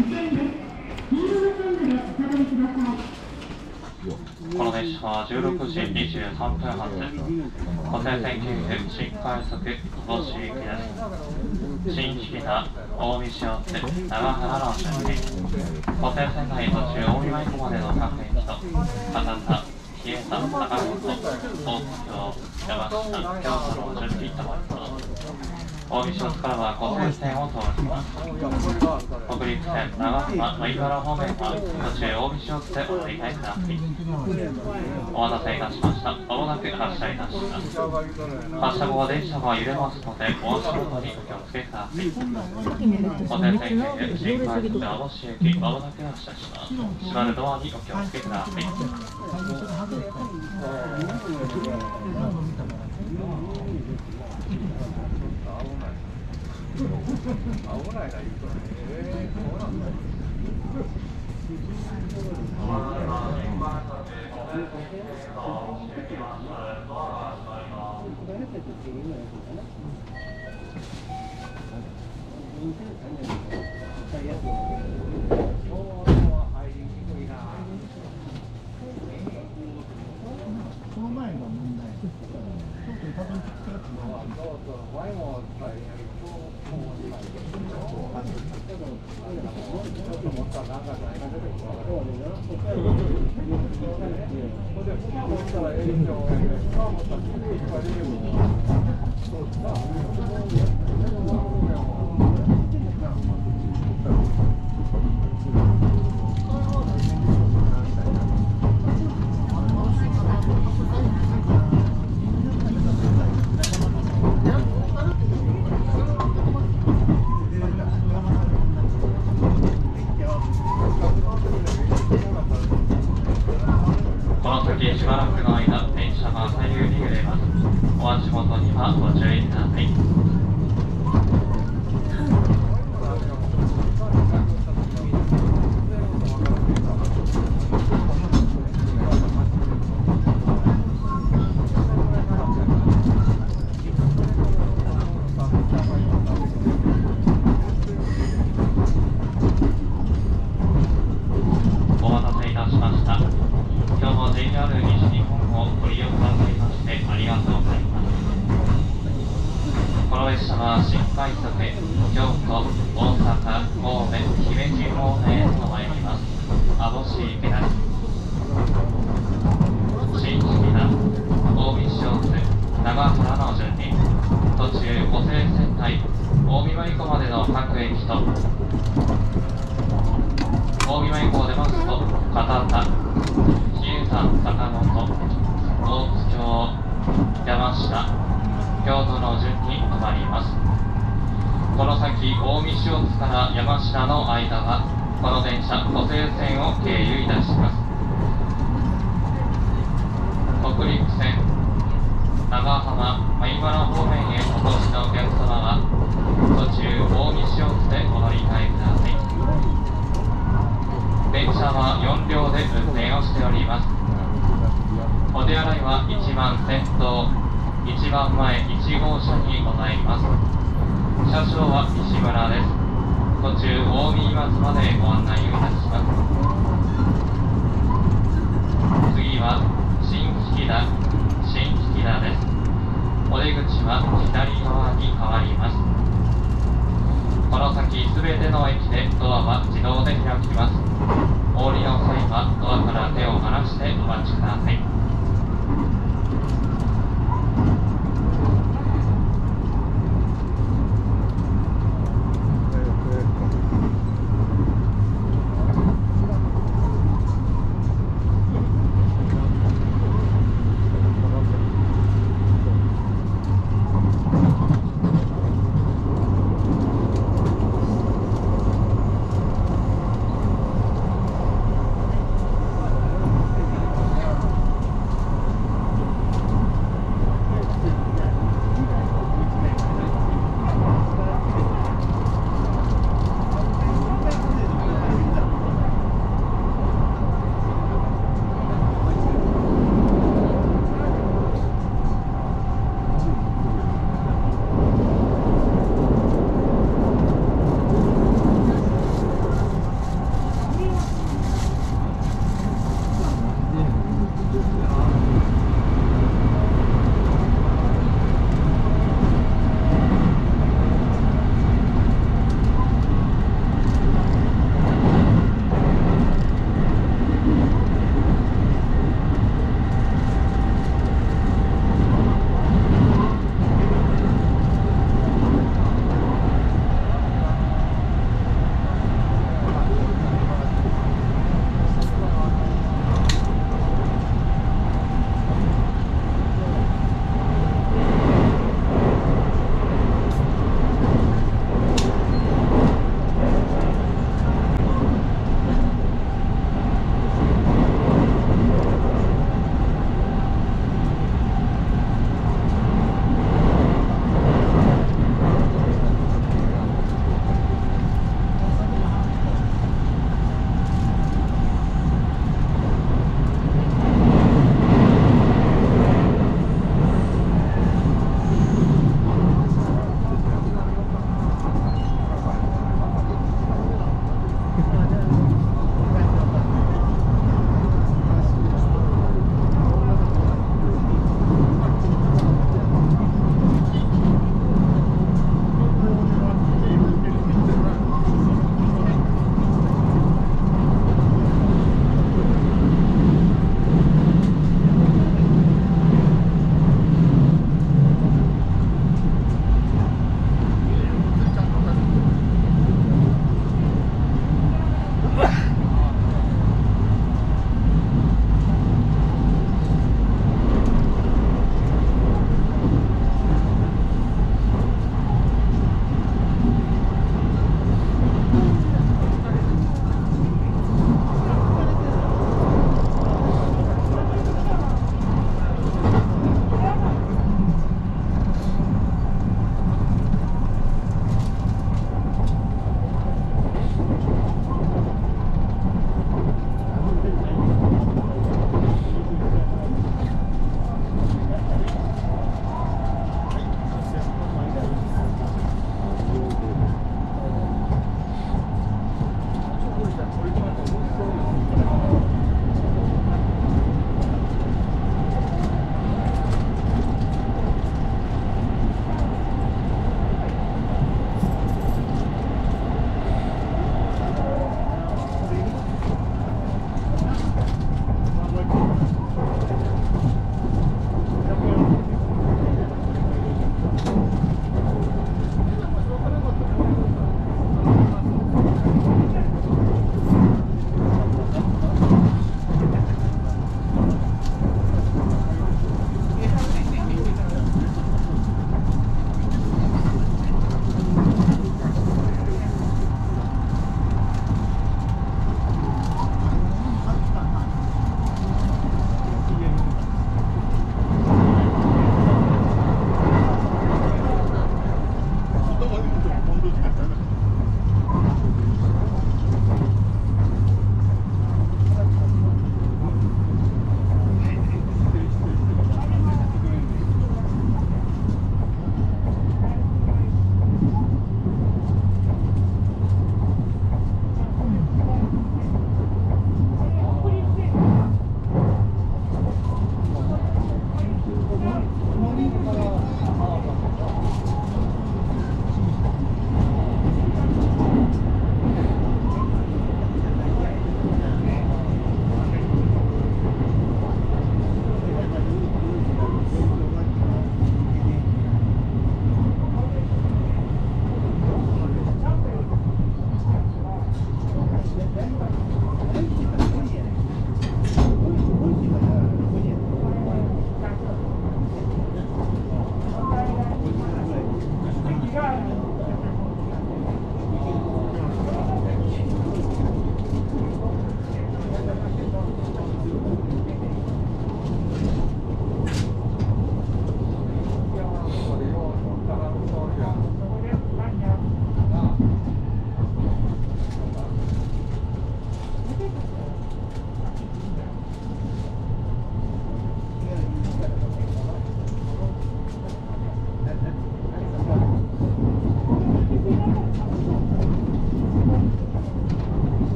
この列車は16時23分発、固定線経由新快速帽子行きです。新木田、大見塩津、長原の順に、固定線内途中大見舞湖までの各駅と、片田、比叡山、高本、大津京、山下、京都の順に停まります。大見塩津からは固定線を通ります。北陸線長浜米原方面は途中大見塩津でお乗り換えください。お待たせいたしました。まもなく発車いたします。発車後は電車が揺れますので、お足元にお気をつけください。固定線経由新快速網走駅、まもなく発車します。閉まるドアにお気をつけください。危ないな、言うとね。そうなんだよ。 その前の問題。 しばらくの間、電車が左右に揺れます。お足元にはご注意ください。お待たせいたしました。今日も JR 西日本をご利用くださいましてありがとうございます。この列車は新快速京都、大阪、神戸、姫路方面へと参ります。網走池田、新木田、大見塩津、長原の順に、途中固定線内大見舞湖までの各駅と、大見舞湖を出ますと片田、比叡山、坂本、大津京、山下、京都の順に止まります。この先、大見塩津から山下の間は、この電車、固定線を経由いたします。北陸線、長浜、米原方面へお越しのお客様は、途中、大見塩津でお乗り換えください。電車は4両で運転をしております。お手洗いは1番先頭、1番前1号車にございます。車掌は西村です。途中、大見松までご案内をいたします。次は、新木田です。お出口は左側に変わります。この先、すべての駅でドアは自動で開きます。お降りの際はドアから手を離してお待ちください。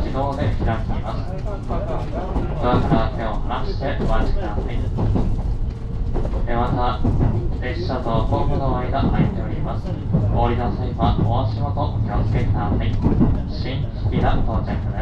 自動で開きます。ドアから手を離してお待ちください。また、列車とホームの間空いております。お降りの際はお足元お気をつけください。新引田到着です。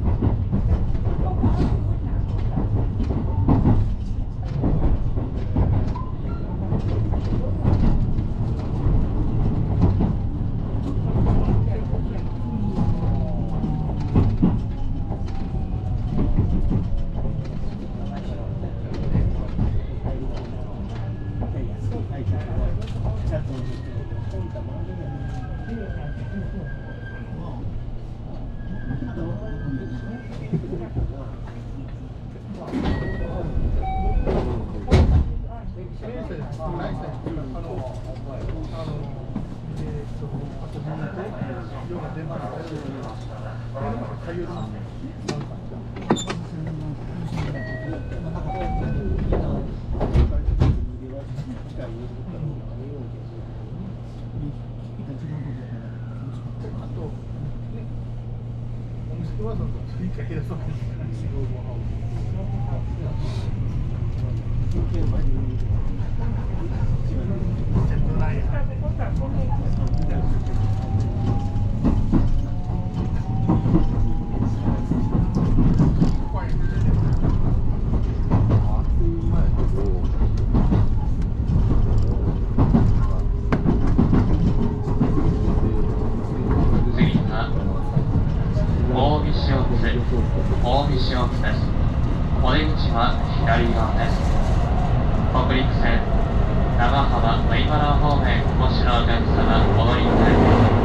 大見塩津です。お出口は左側です。北陸線長浜米原方面お越しのお客様お乗り換えです。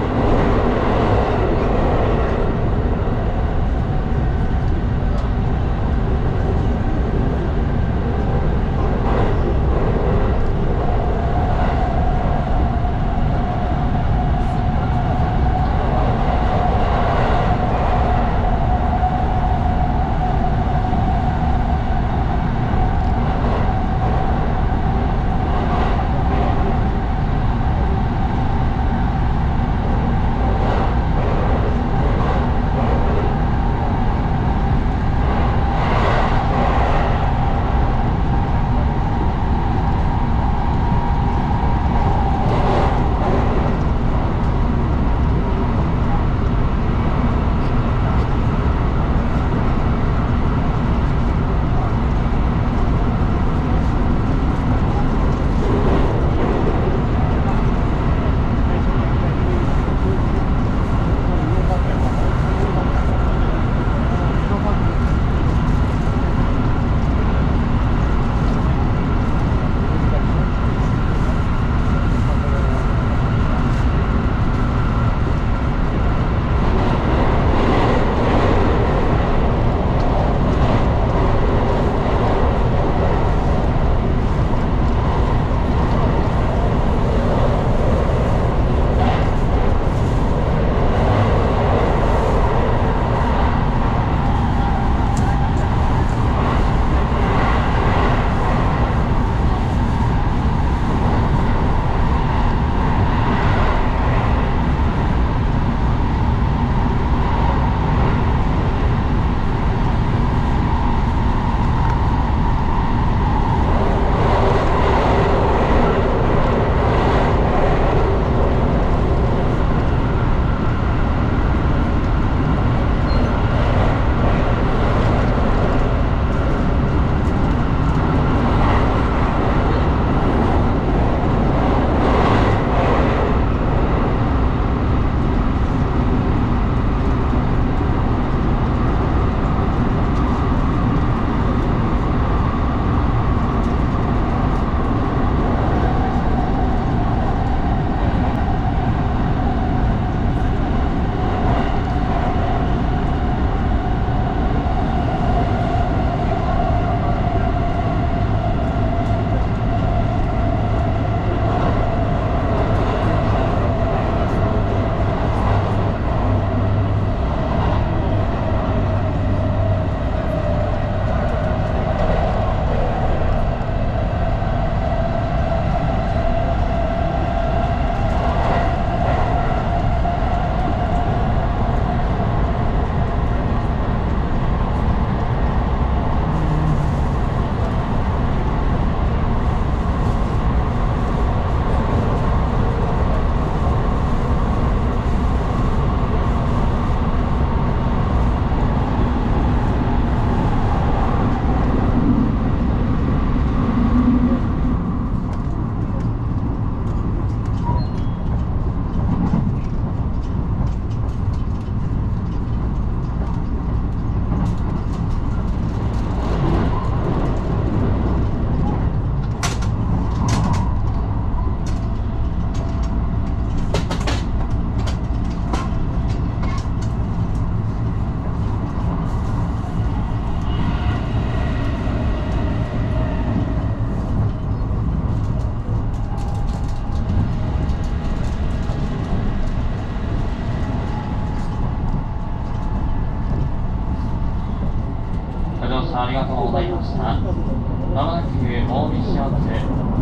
車ありがとうございました。まもなく近江市をです。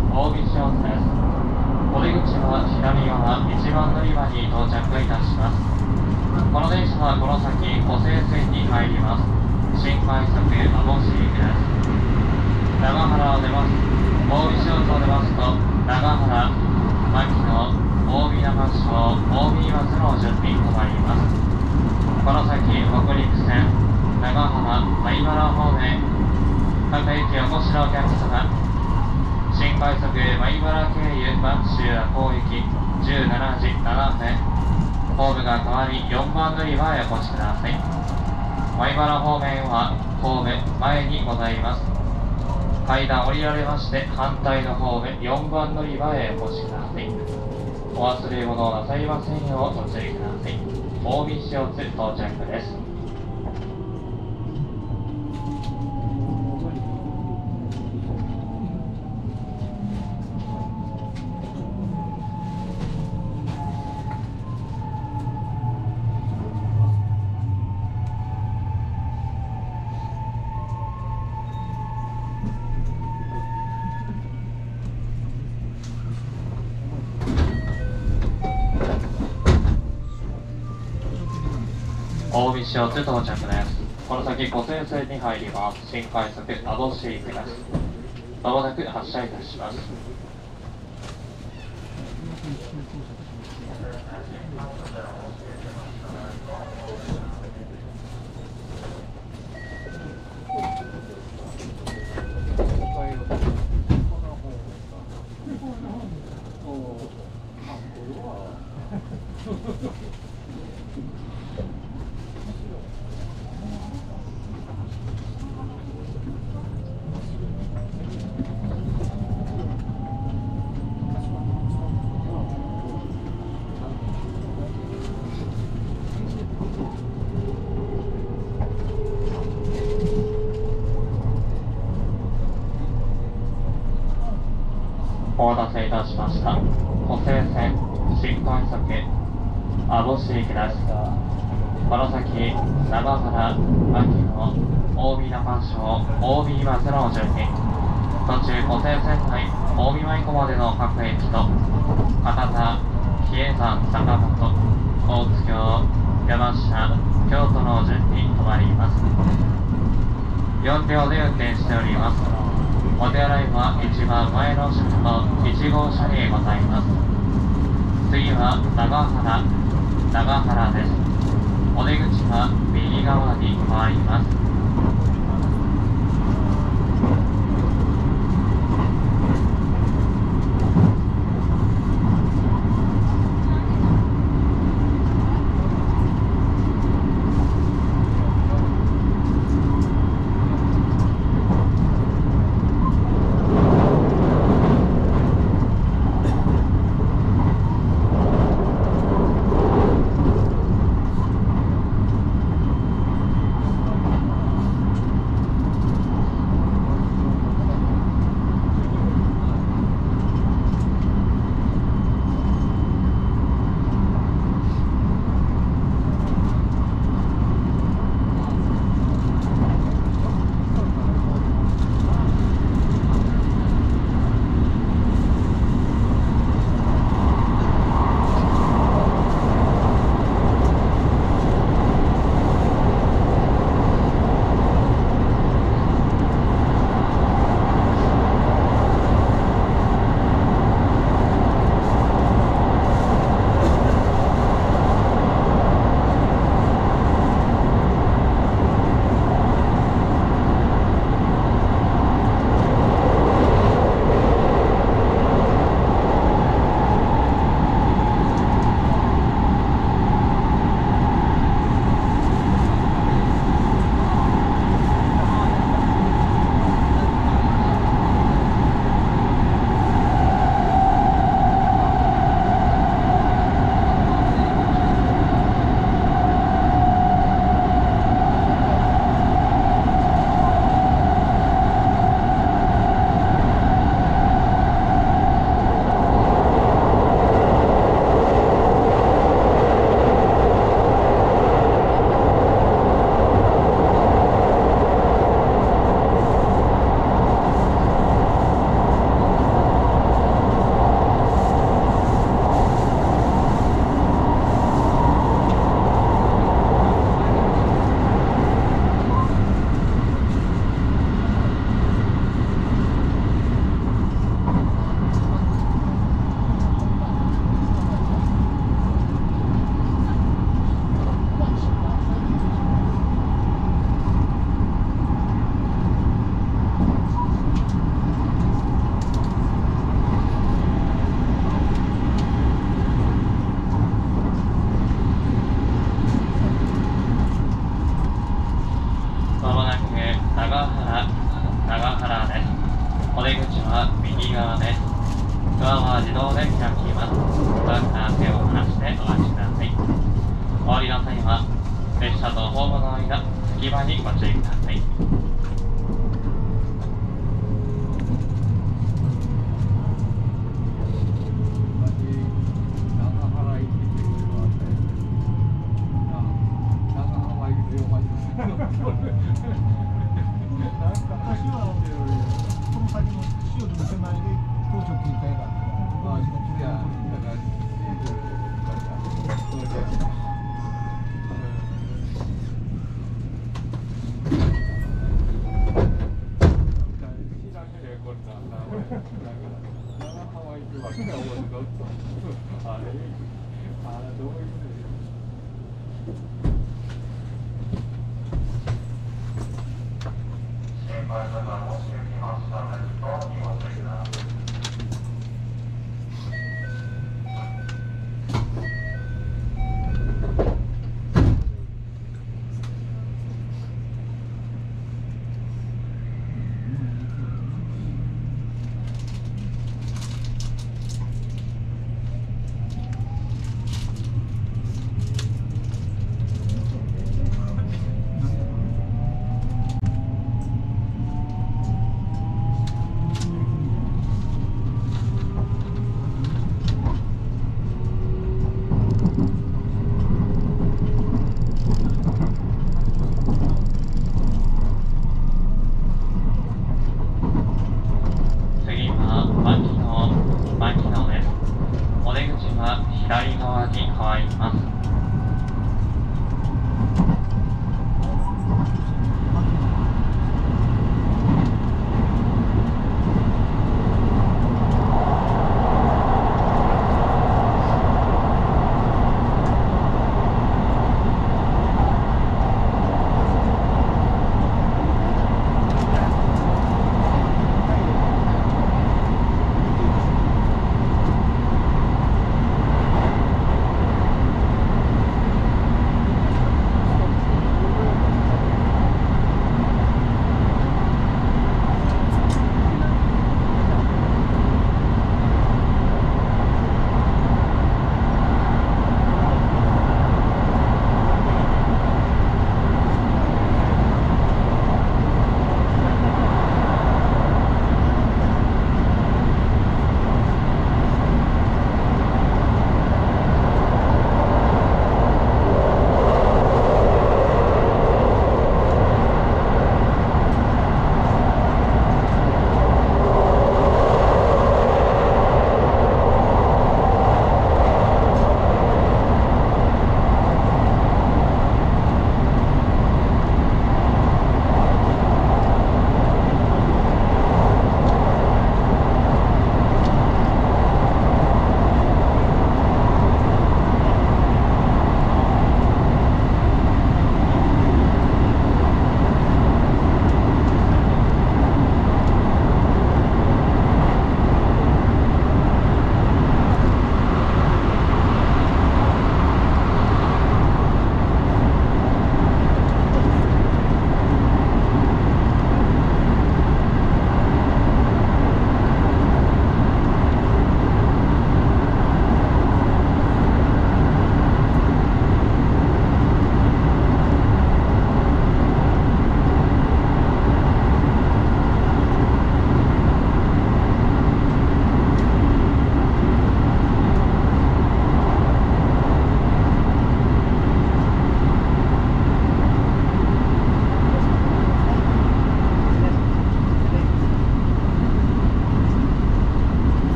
お出口は左側1番乗り場に到着いたします。この電車はこの先湖西線に入ります。新快速網走行きです。長原を出ます。近江市を出ますと長原、牧野、近江中町、近江松の順に止まります。この先北陸線長浜、米原方面各駅お越しのお客様、新快速米原経由播州赤穂行き17時7分、ホームが変わり4番乗り場へお越しください。米原方面はホーム前にございます。階段降りられまして反対のホーム4番乗り場へお越しください。お忘れ物をなさいませんようご注意ください。近江市を到着です。近江市を到着です。この先湖西線に入ります。新快速網走行きです。まもなく発車いたします。お待たせいたしました。湖西線新快速網走行きです。この先長原、牧野、近江中町、近江松の順に途中湖西線内近江舞子までの各駅と博多、比叡山、坂本、大津京、山下、京都の順に止まります。4両で運転しております。お手洗いは一番前の車と1号車にございます。次は長原です。お出口は右側に回ります。 長原です。お出口は右側です。ドアは自動で開きます。よかったら手を離してお待ちください。お降りの際は列車とホームの間、隙間にご注意ください。 私はこの先の塩の手前で当初切り替えがあ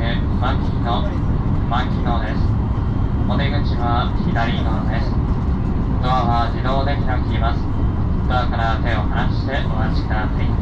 牧野です。お出口は左側です。ドアは自動で開きます。ドアから手を離してお待ちください。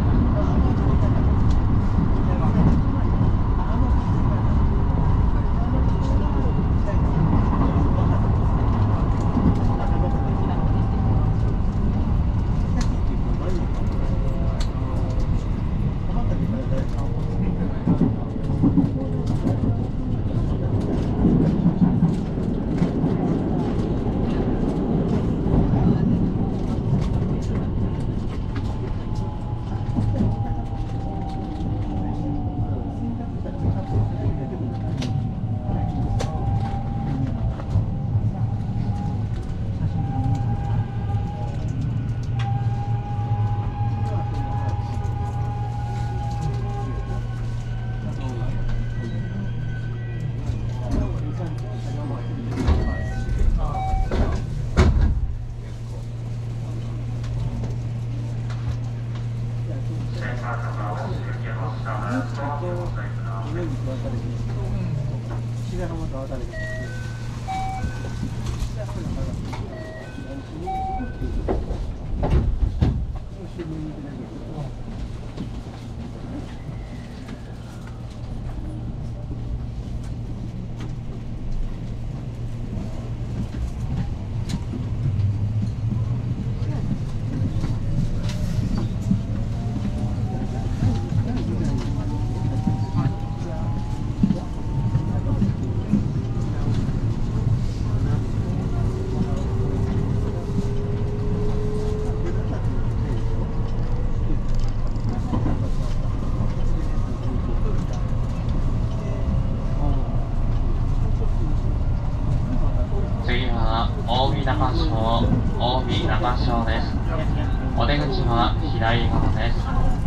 次は近江中小です。お出口は左側です。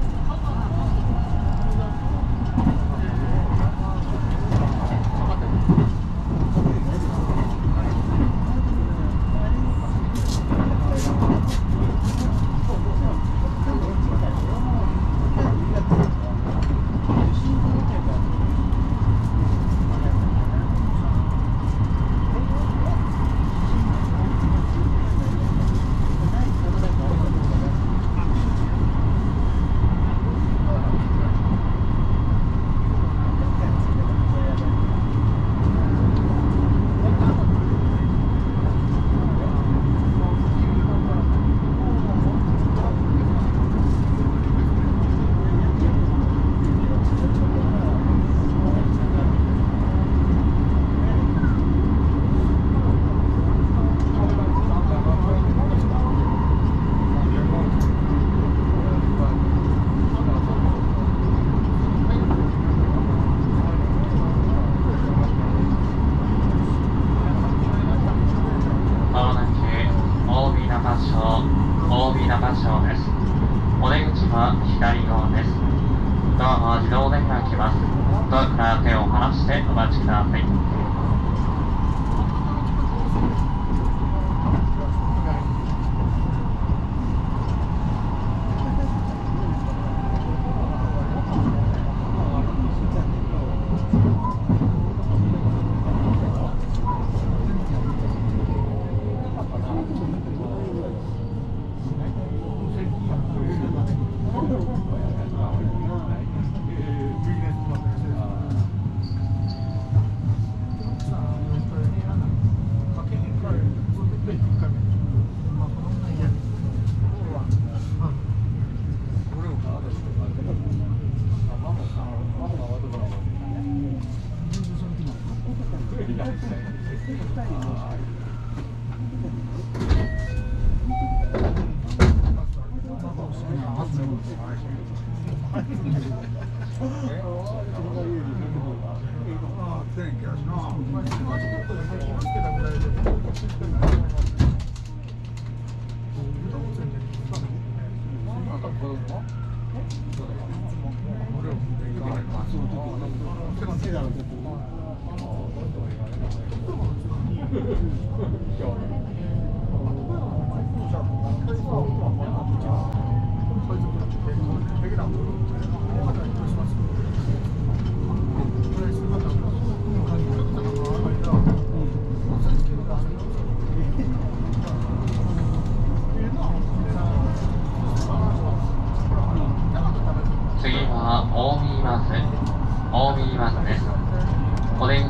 近江中小です。お出口は左側です。ドアは自動で開きます。ドアから手を離してお待ちください。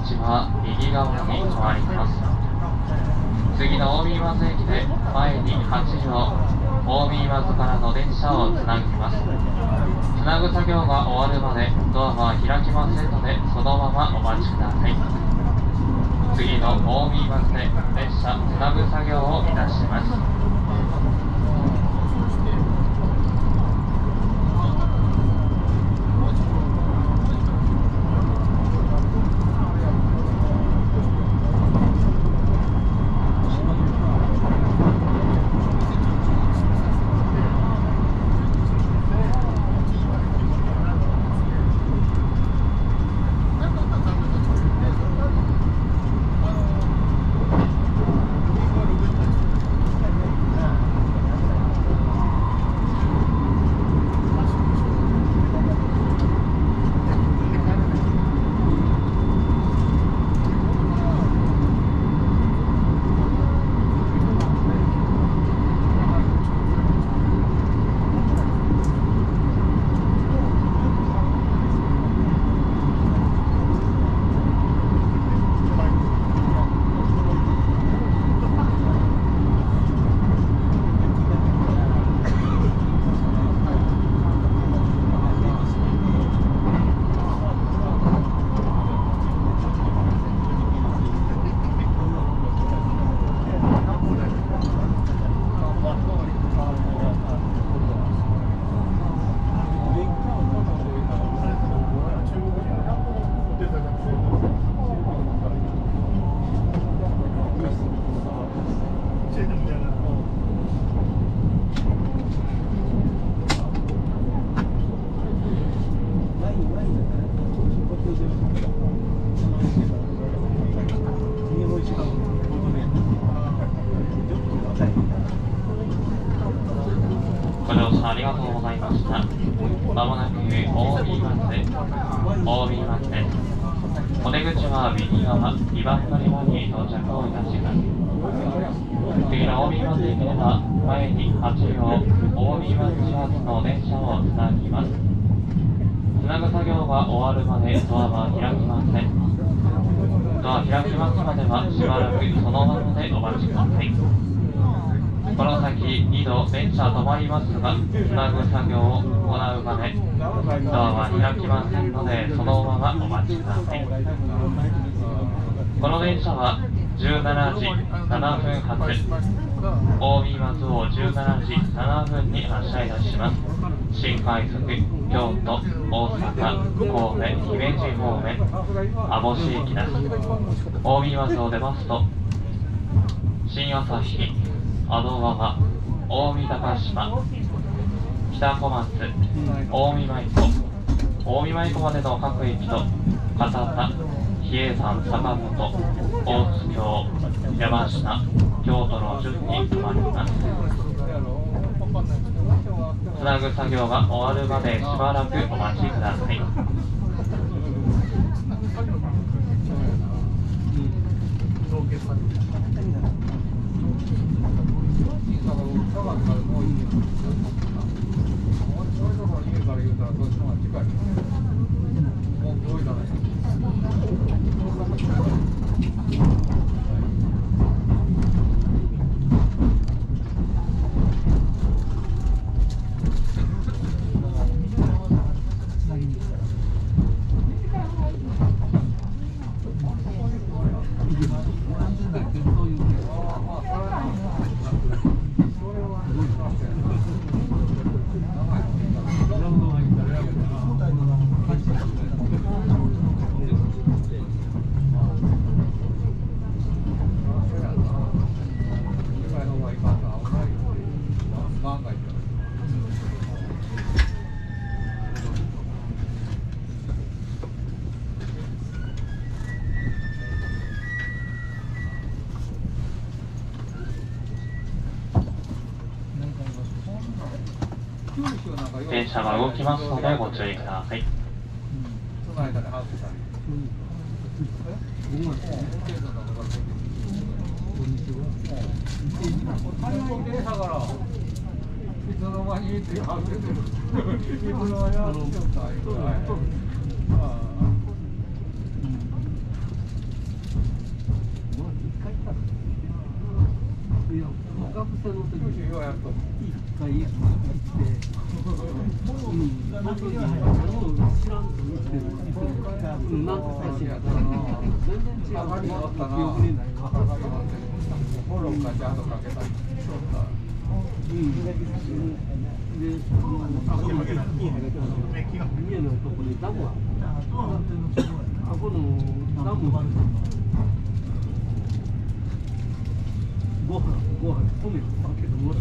口は右側に変わります。次の大見松駅で前に8両大見松からの電車をつなぎます。つなぐ作業が終わるまでドアは開きませんので、そのままお待ちください。次の大見松で列車つなぐ作業をいたします。ご乗車ありがとうございました。まもなく大見松です。お出口は右側2番乗り場に到着をいたします。次の大見松駅では前に8両大見松始発の電車をつなぎます。つなぐ作業が終わるまでドアは開きません。ドア開きますまではしばらくそのままでお待ちください。この先2度電車止まりますが、つなぐ作業を行うまでドアは開きませんので、そのままお待ちください。この電車は17時7分発大見松を17時7分に発車いたします。新快速京都、大阪、神戸、姫路方面網干駅です。大見松を出ますと新朝日、安堵川、大見高島、北小松、大見舞子、大見舞子までの各駅と片田、比叡山、坂本、大津京、山下、京都の順に停まります。つなぐ作業が終わるまでしばらくお待ちください。電車が動きますのでご注意ください。 学生の時に一回行って、その時何も知らんと言ってるなんか最初やったら全然違う記憶にないわ。フォローかちゃんとかけたりしとった。で、家のとこにダムあった。あこのダムご飯米かけてもらって。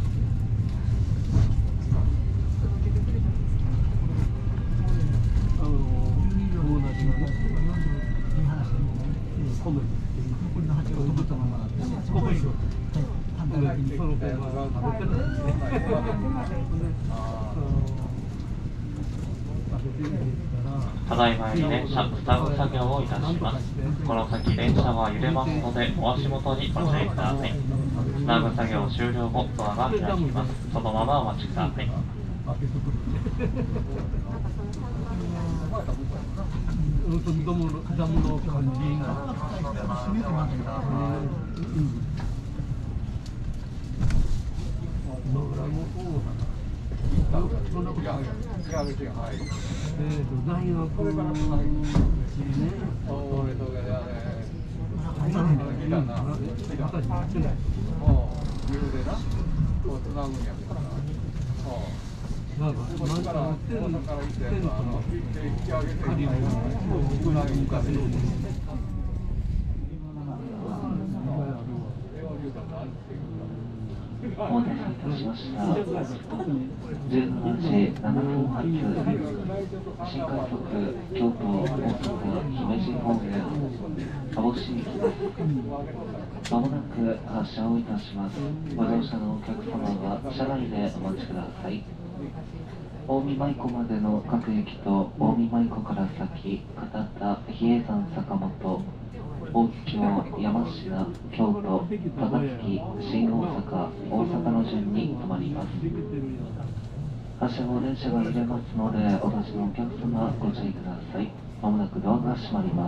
友達がね、米これの鉢を止まったままあって、ここにその車が食べてただいまより電車スタート作業をいたします。この先電車は揺れますのでお足元にご注意ください。スタート作業終了後ドアが開きます。そのままお待ちください。 ダムの感じが。 お待たせいたしました。17時7分発新快速京都大阪姫路方面鹿児島行きです。まもなく発車をいたします。ご乗車のお客様は車内でお待ちください。近江舞子までの各駅と近江舞子から先、片田、比叡山坂本、大津京、山科、京都、高槻、新大阪、大阪の順に停まります。発車後電車が揺れますので、お立ちのお客様ご注意ください。まもなくドアが閉まります。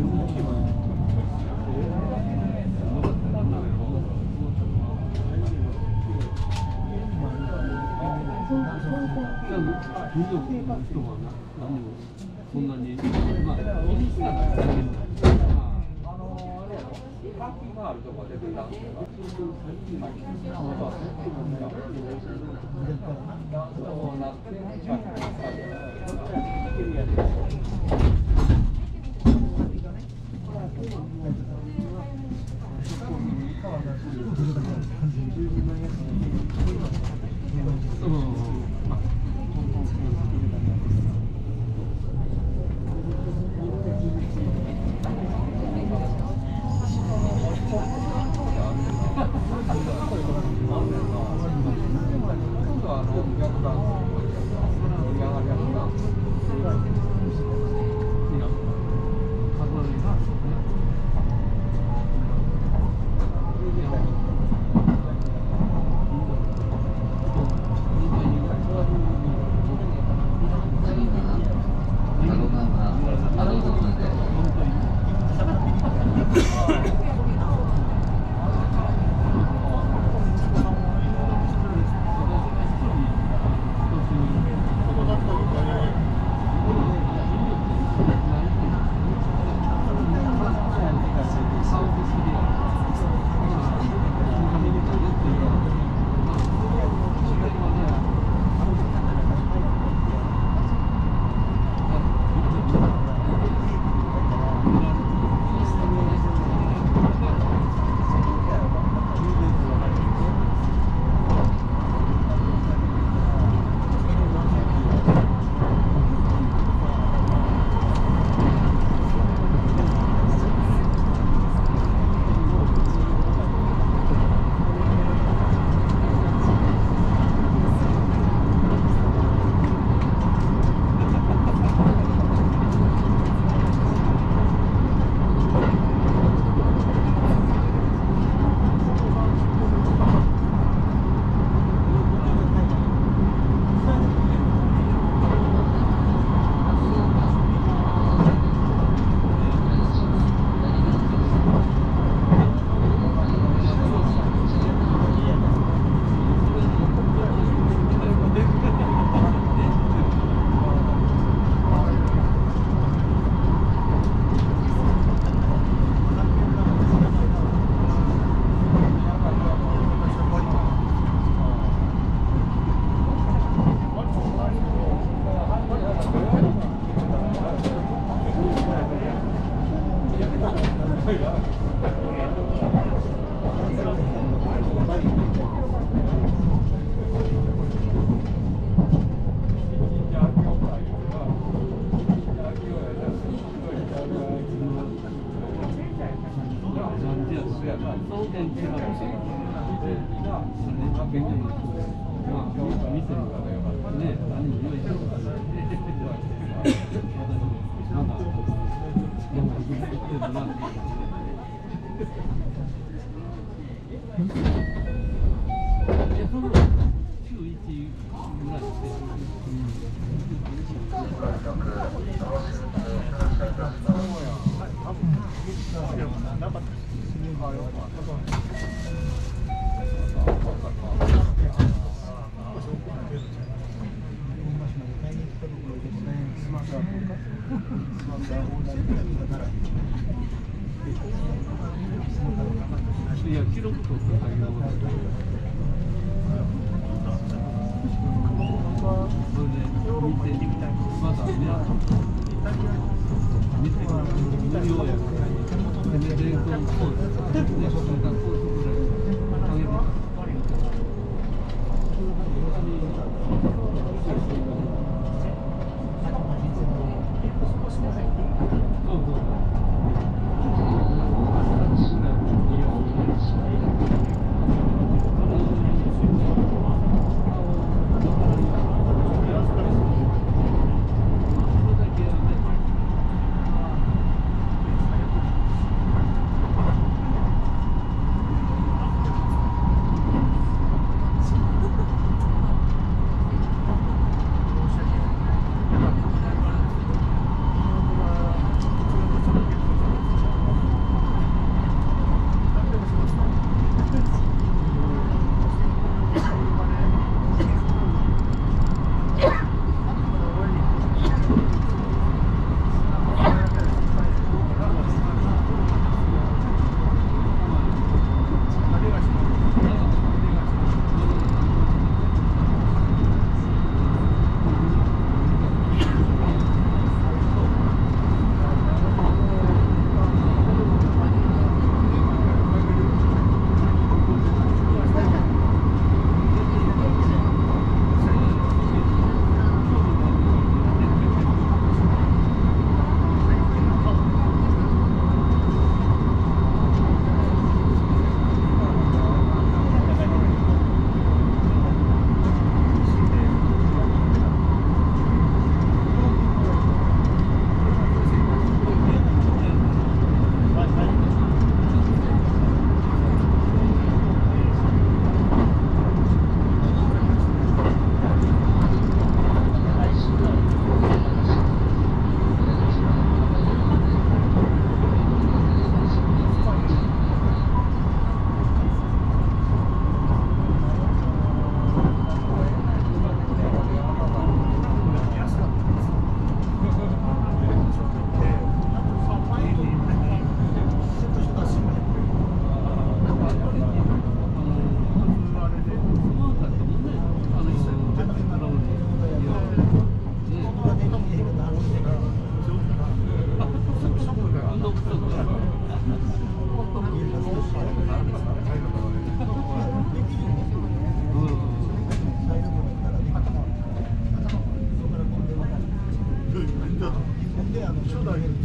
そんなに、まあ、気にしたらだけど、パーキングがあるとこで出たんですけど、いや、記録とか作業をそれで見て、また皆さん見て、無料やから、で、このコース、で、その学校ぐらい上げてた。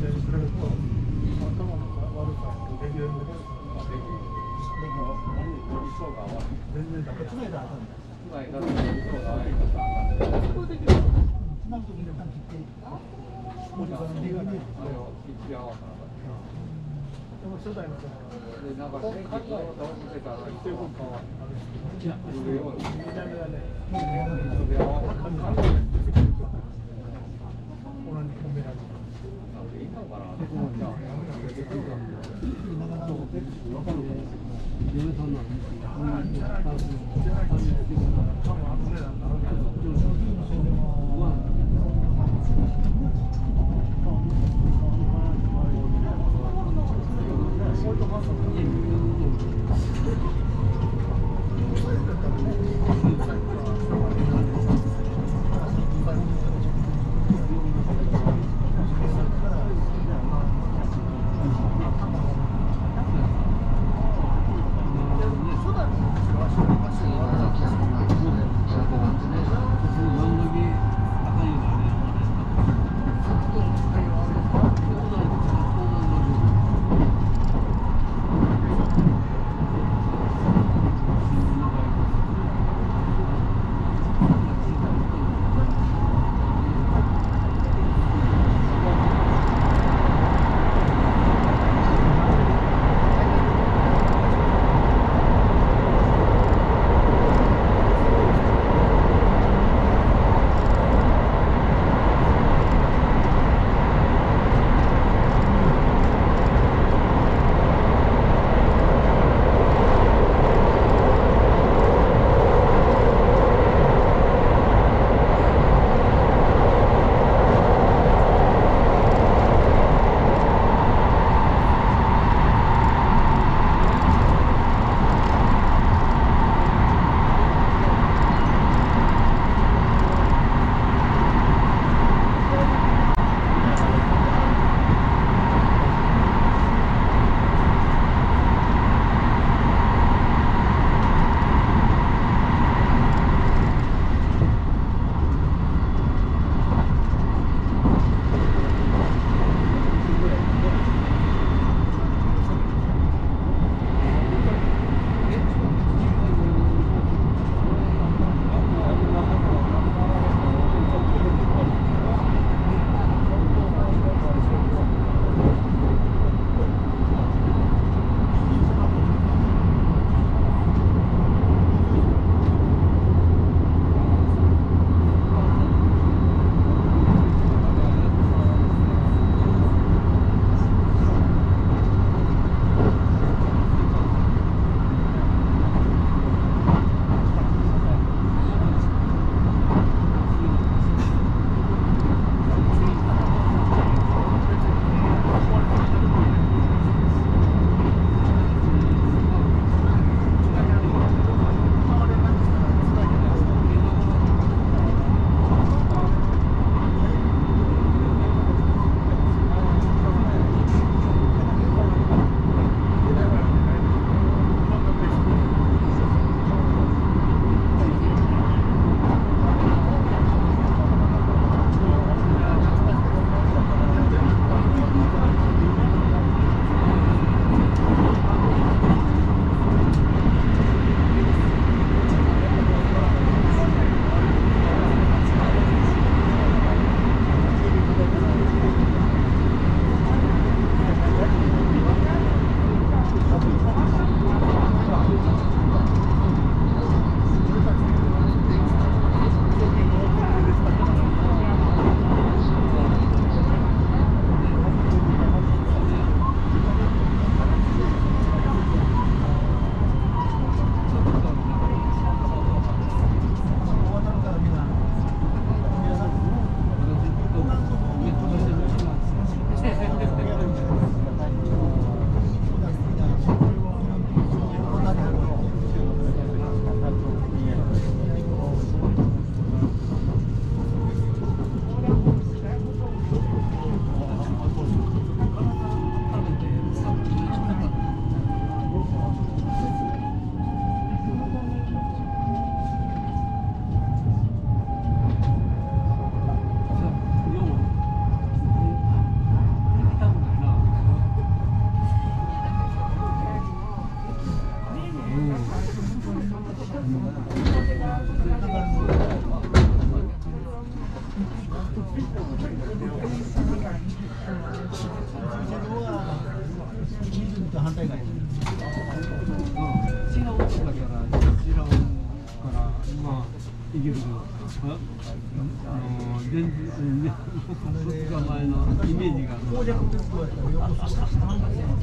「 前日2日前のイメージが攻略鉄道やったら横須賀3月や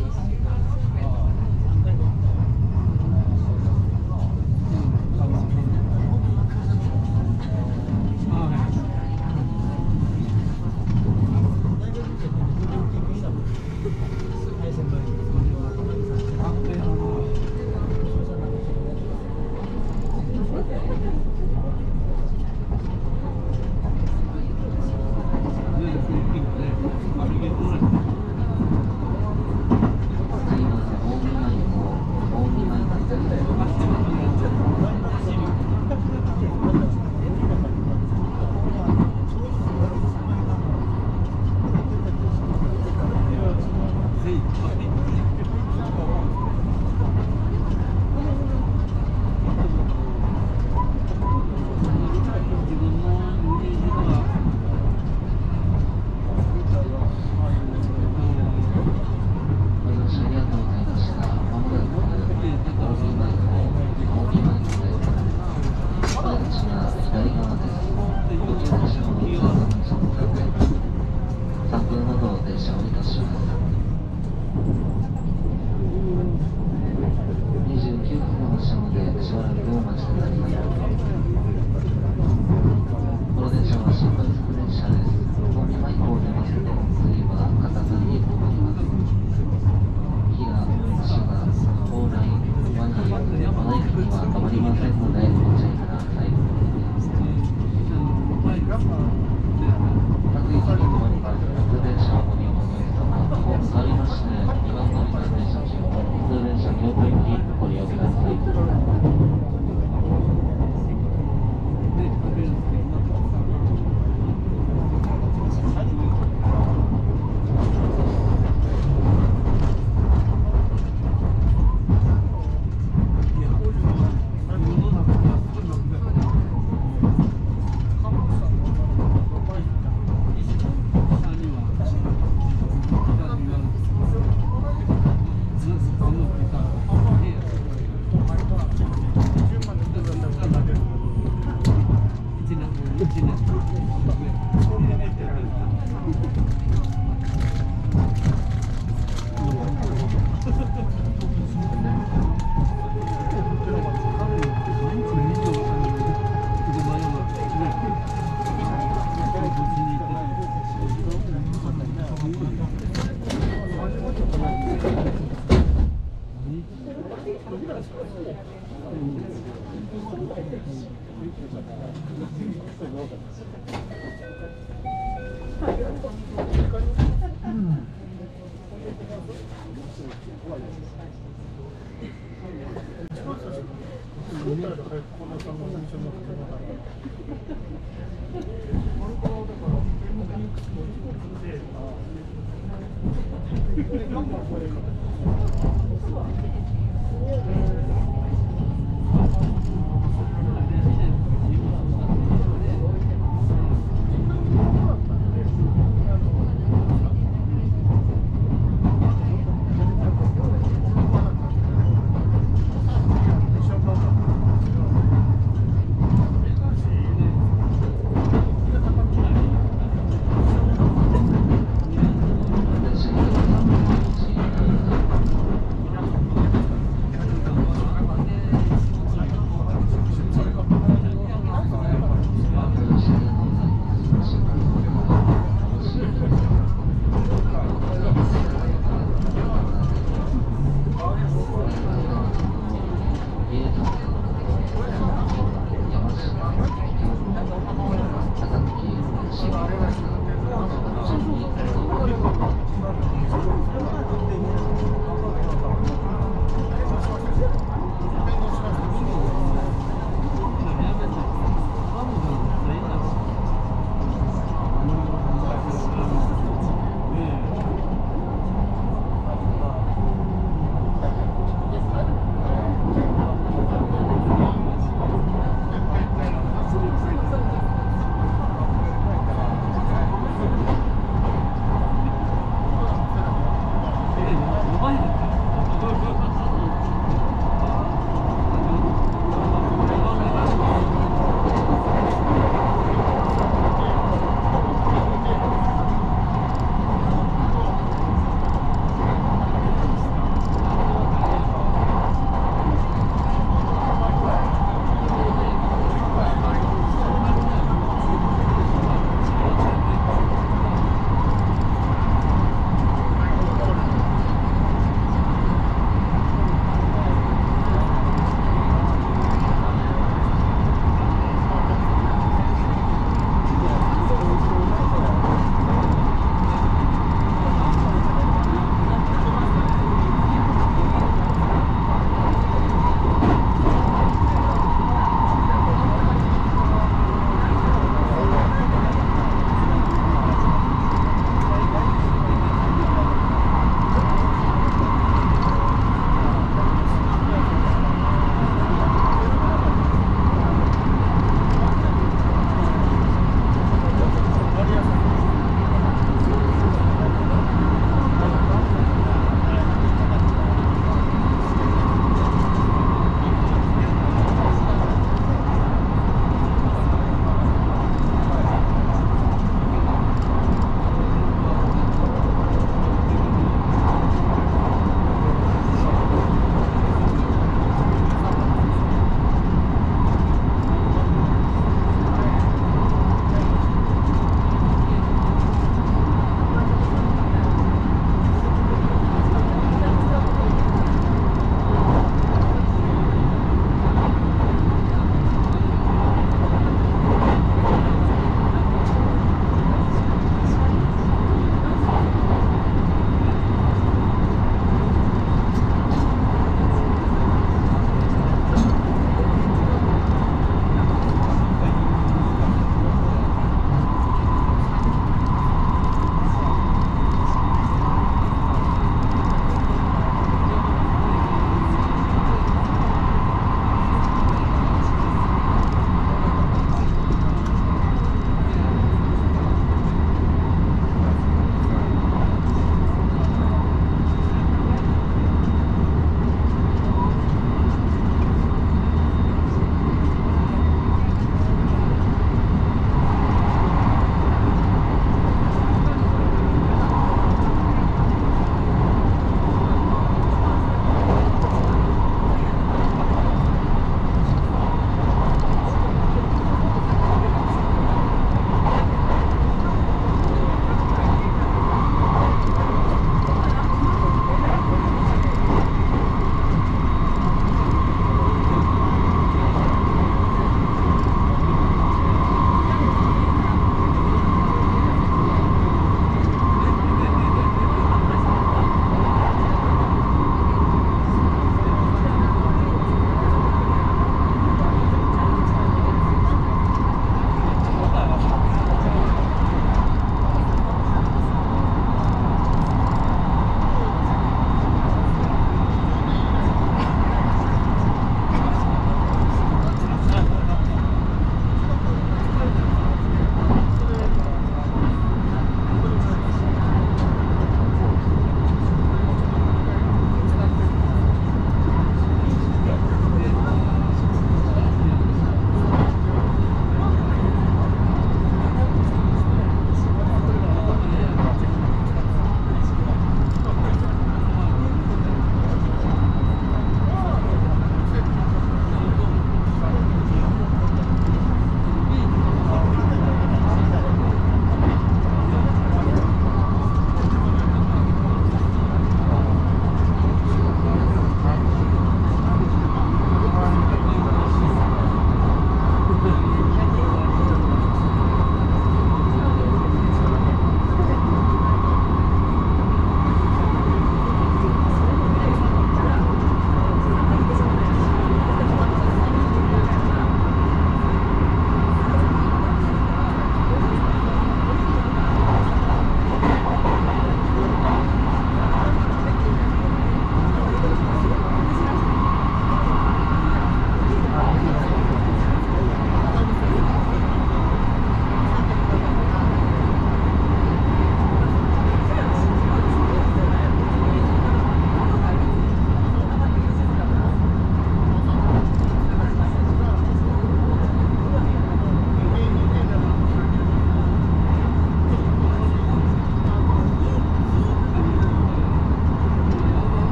「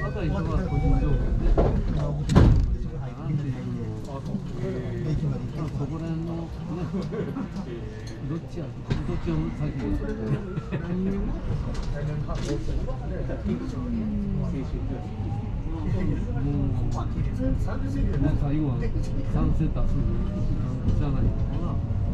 若い人は個人情報でそこら辺のね、どっちを先にもう最後は3セッターするじゃないのかな。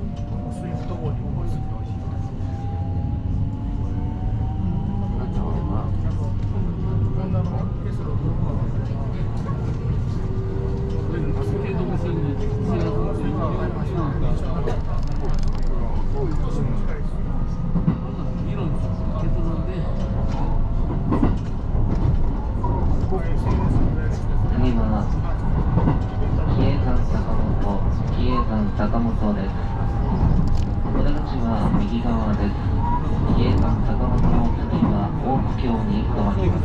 次は比叡山坂本です。お出口は右側です。比叡山坂本の次は大津峡に変わります。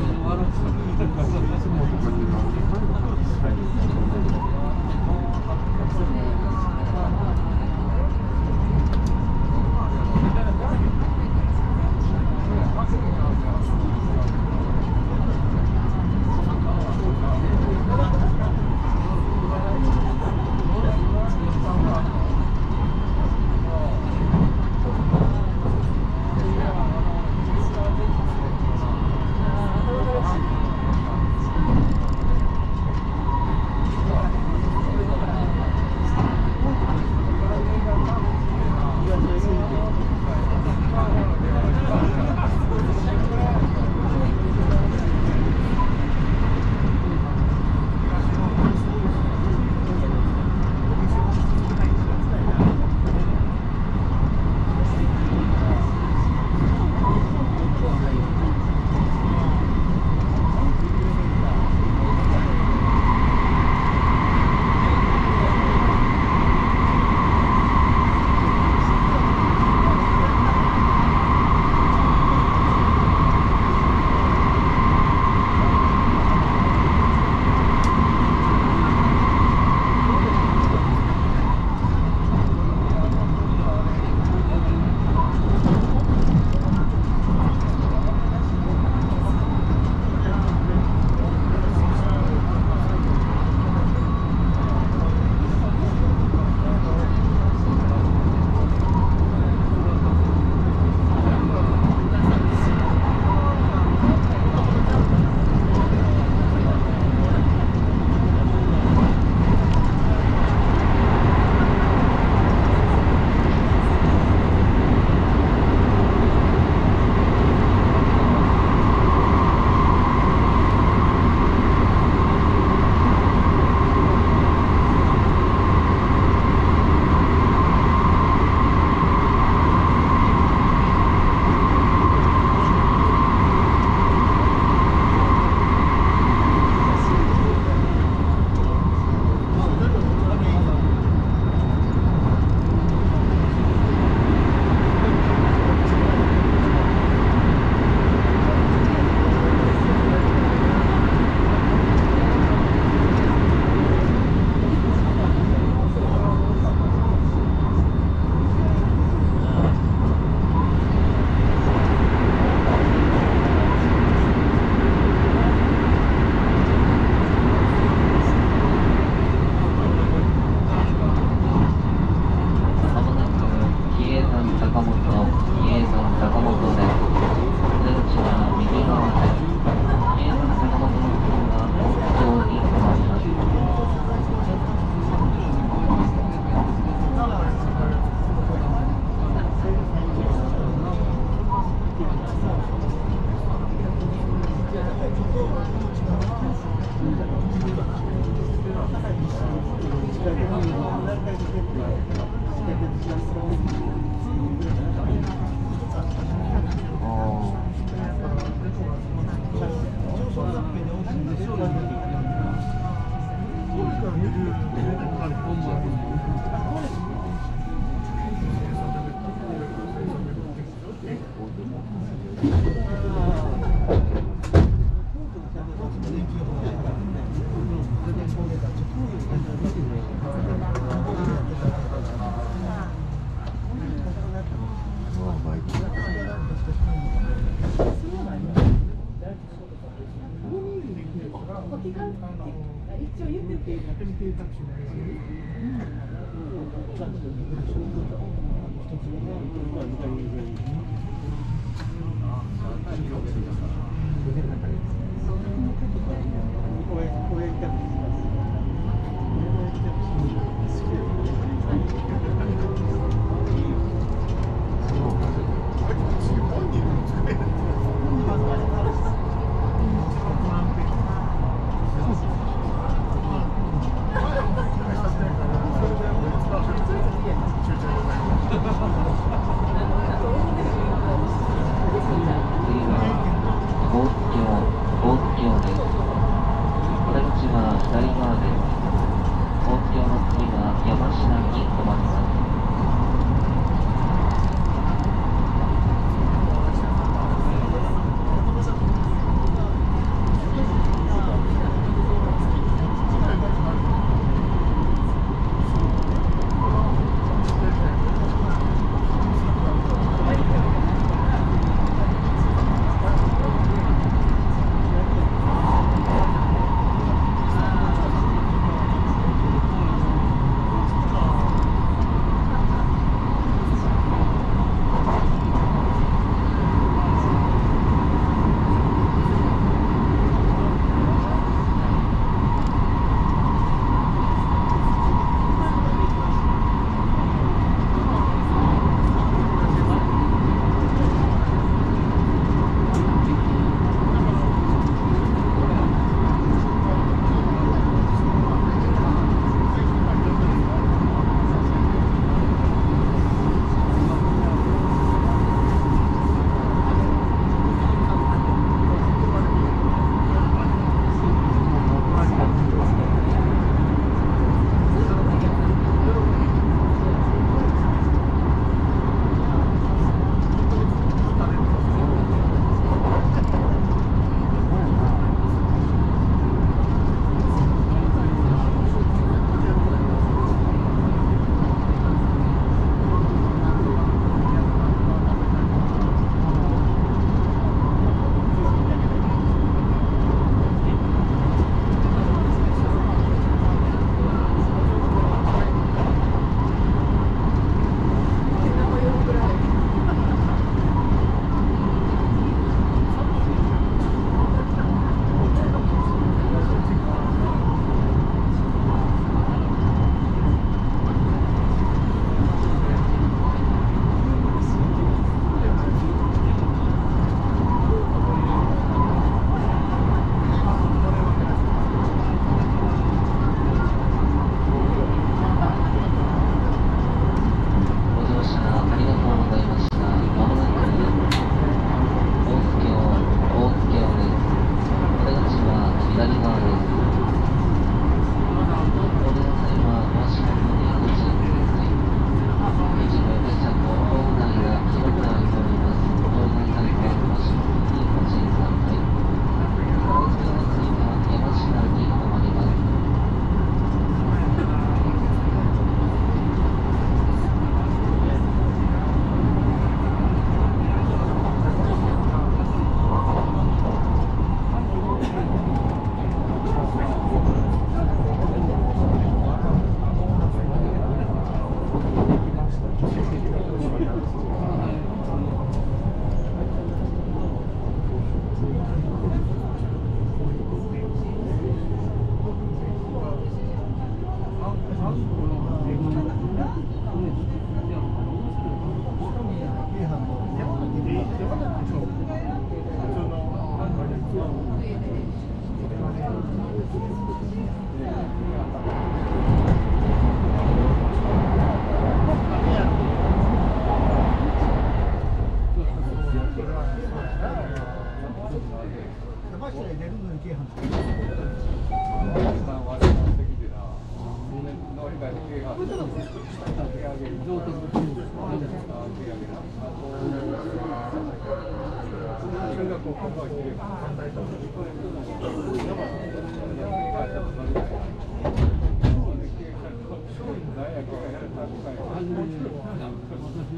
ってみてタクシーの映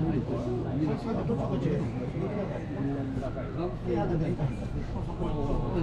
画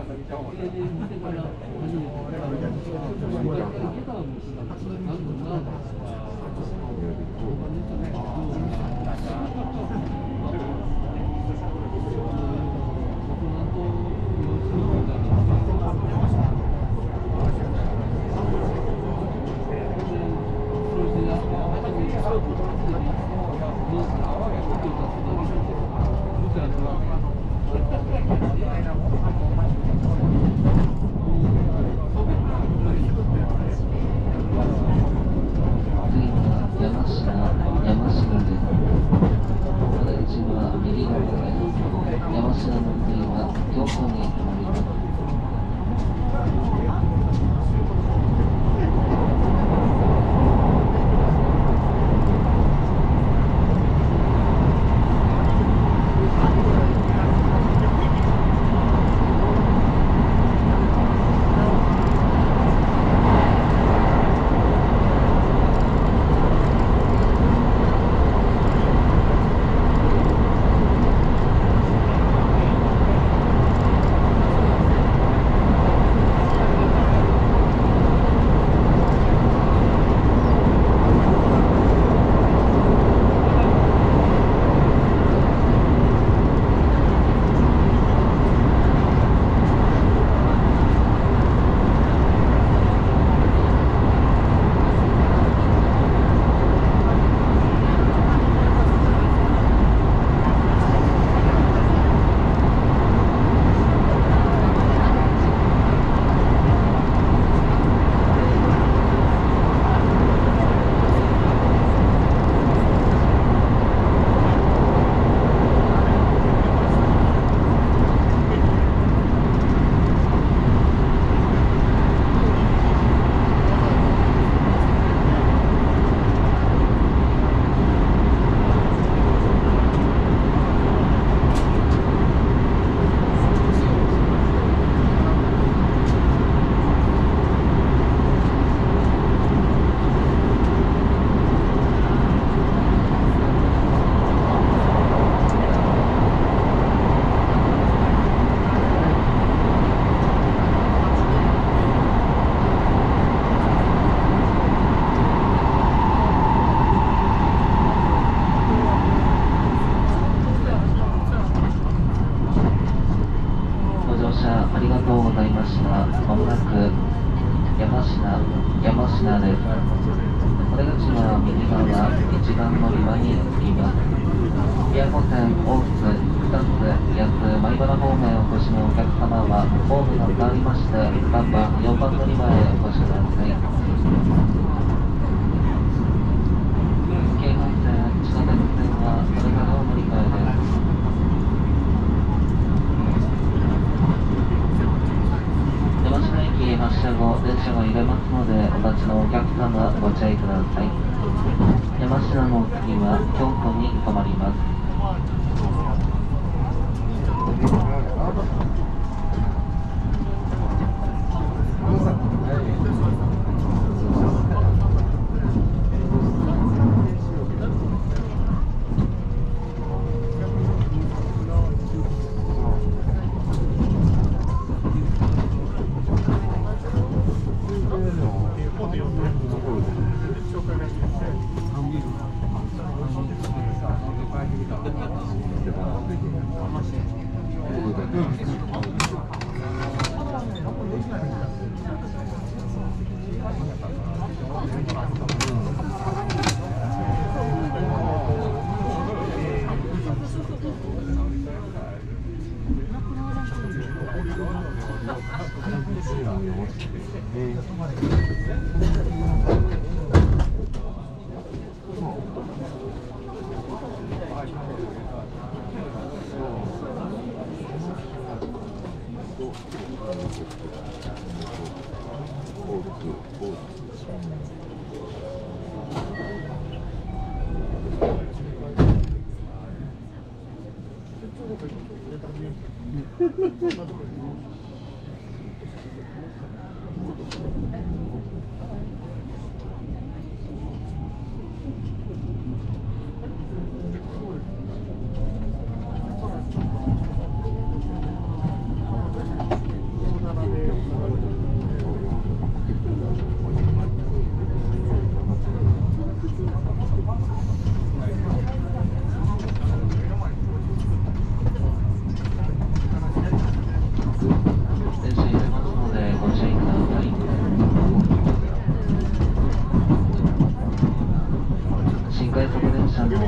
こ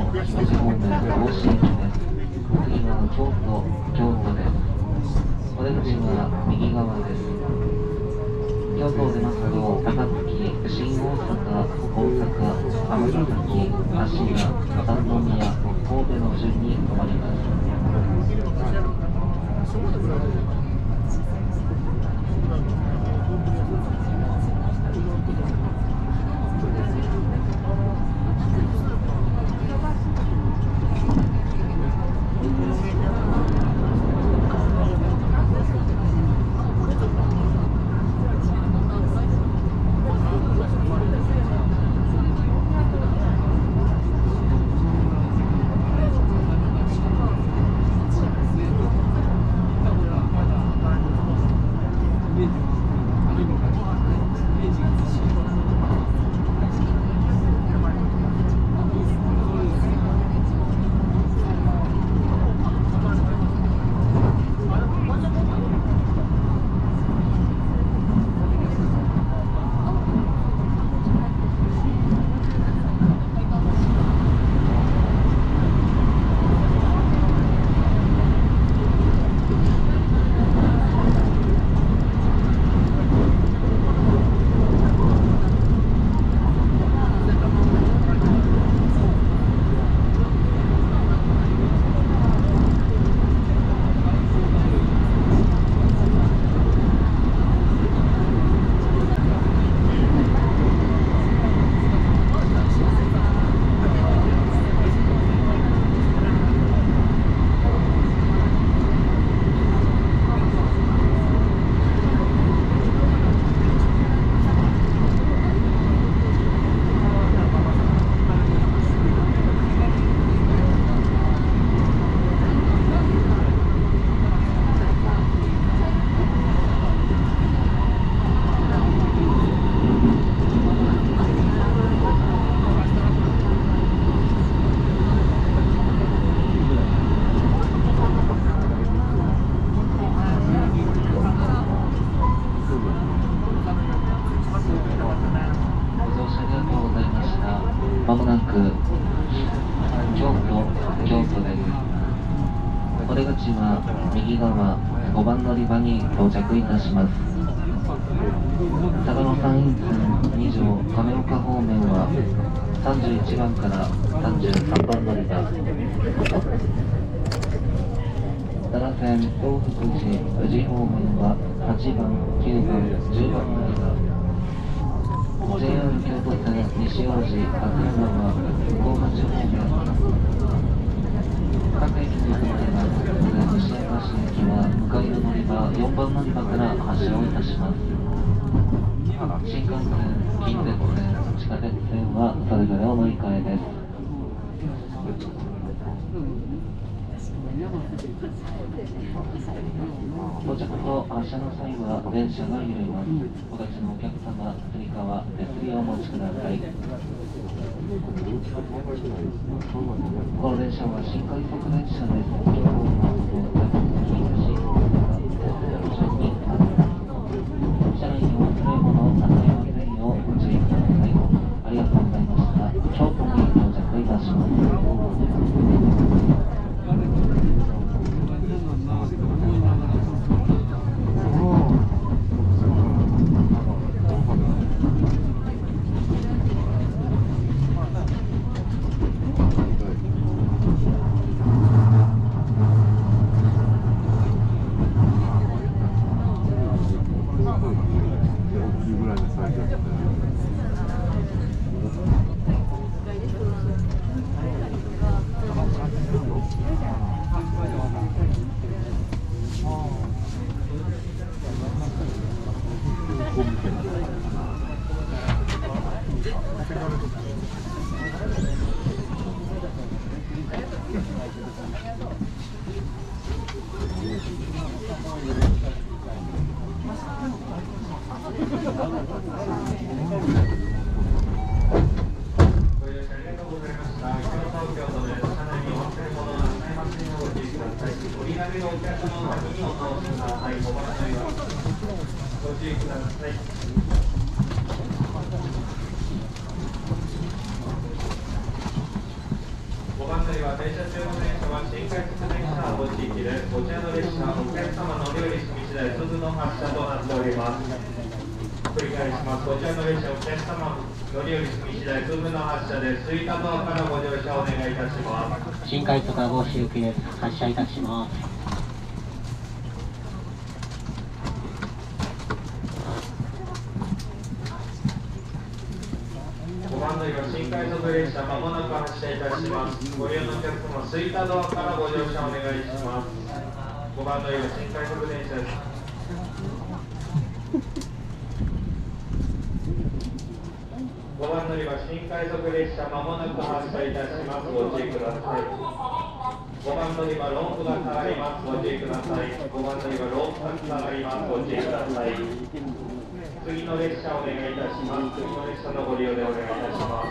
4時方面大市駅です。次は京都です。お出口は右側です。京都を出ますと、高槻、新大阪、尼崎、芦屋、三宮、神戸の順に停まります。まもなく京都です。お出口は右側5番乗り場に到着いたします。相模山陰線2条亀岡方面は31番から33番乗り場、奈良線東福寺宇治方面は8番、9番、10番乗り場、JR 京都線西大路勝浦は大町方面、各駅に停まります。西明石駅は向かいの乗り場4番乗り場から発車をいたします。新幹線、近鉄線、地下鉄線はそれぞれお乗り換えです。到着と発車の際は電車が揺れます。お立ちのお客様、つり革、手すりをお持ちください。この電車は新快速電車です。機構を回すと着陸し、順に車内にお忘れ物、なさいませんようご注意ください。ありがとうございました。京都に到着いたします。 お停車中の電車は新快速電車の地域で、こちらの列車、お客様乗り降りし次第、すぐの発車となっております。繰り返します。こちらの列車、お客様乗り降りし次第、すぐの発車です。吹田ドアからご乗車お願いいたします。 新快速羽後市行きです。発車いたします。 5番乗りは新快速列車、まもなく発車いたします。ご利用のお客様、吹田ドアからご乗車お願いします。5番乗りは新快速電車です。5番乗りは新快速列車、まもなく発車いたします。ご注意ください。5番乗りはロープが下がります。ご注意ください。5番乗りはロープが下がります。ご注意ください。次の列車お願いいたします。次の列車のご利用でお願いいたします。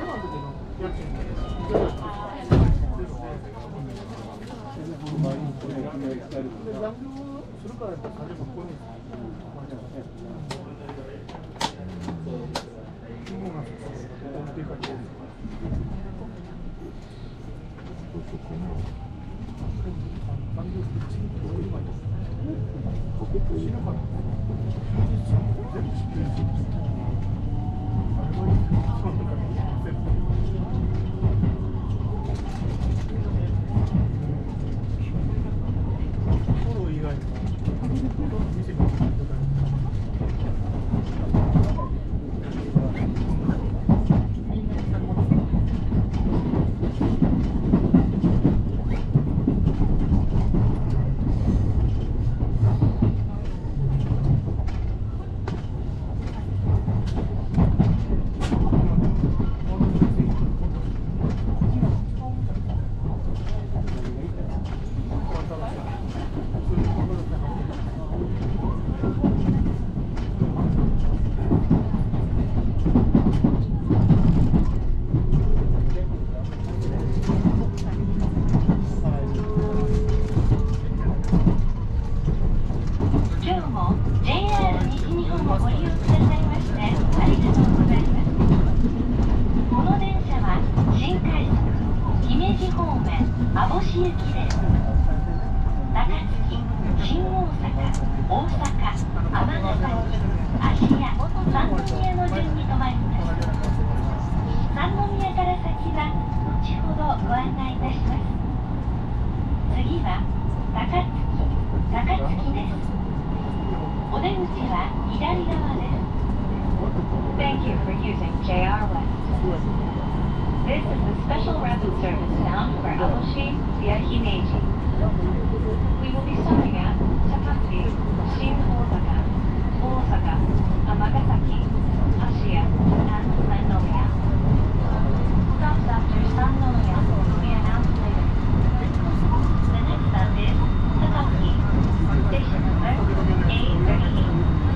Thank you for using JR West. This is a special rapid service bound for Aboshi via Himeji. We will be stopping at Takatsuki, Shin Osaka, Osaka, Amagasaki, Ashiya, and Sannomiya. Stops after Sannomiya will be announced later. The next stop is Takatsuki, station number A38.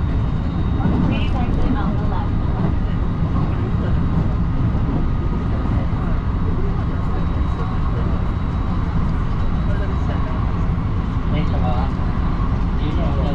Please exit on the left. 電車は12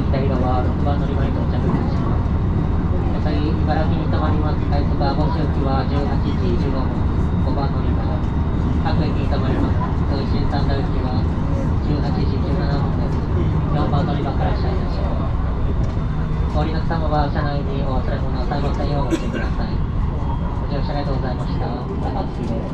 北広場6番乗り場に到着いたします。次、茨城に停まります快速網走行きは18時15分、5番乗り場。各駅に停まります。東新三田行きは18時17分です。4番乗り場から車いたします。お降りの様は車内にお忘れ物、最後専用をご注意ください。ご乗車ありがとうございました。高槻です。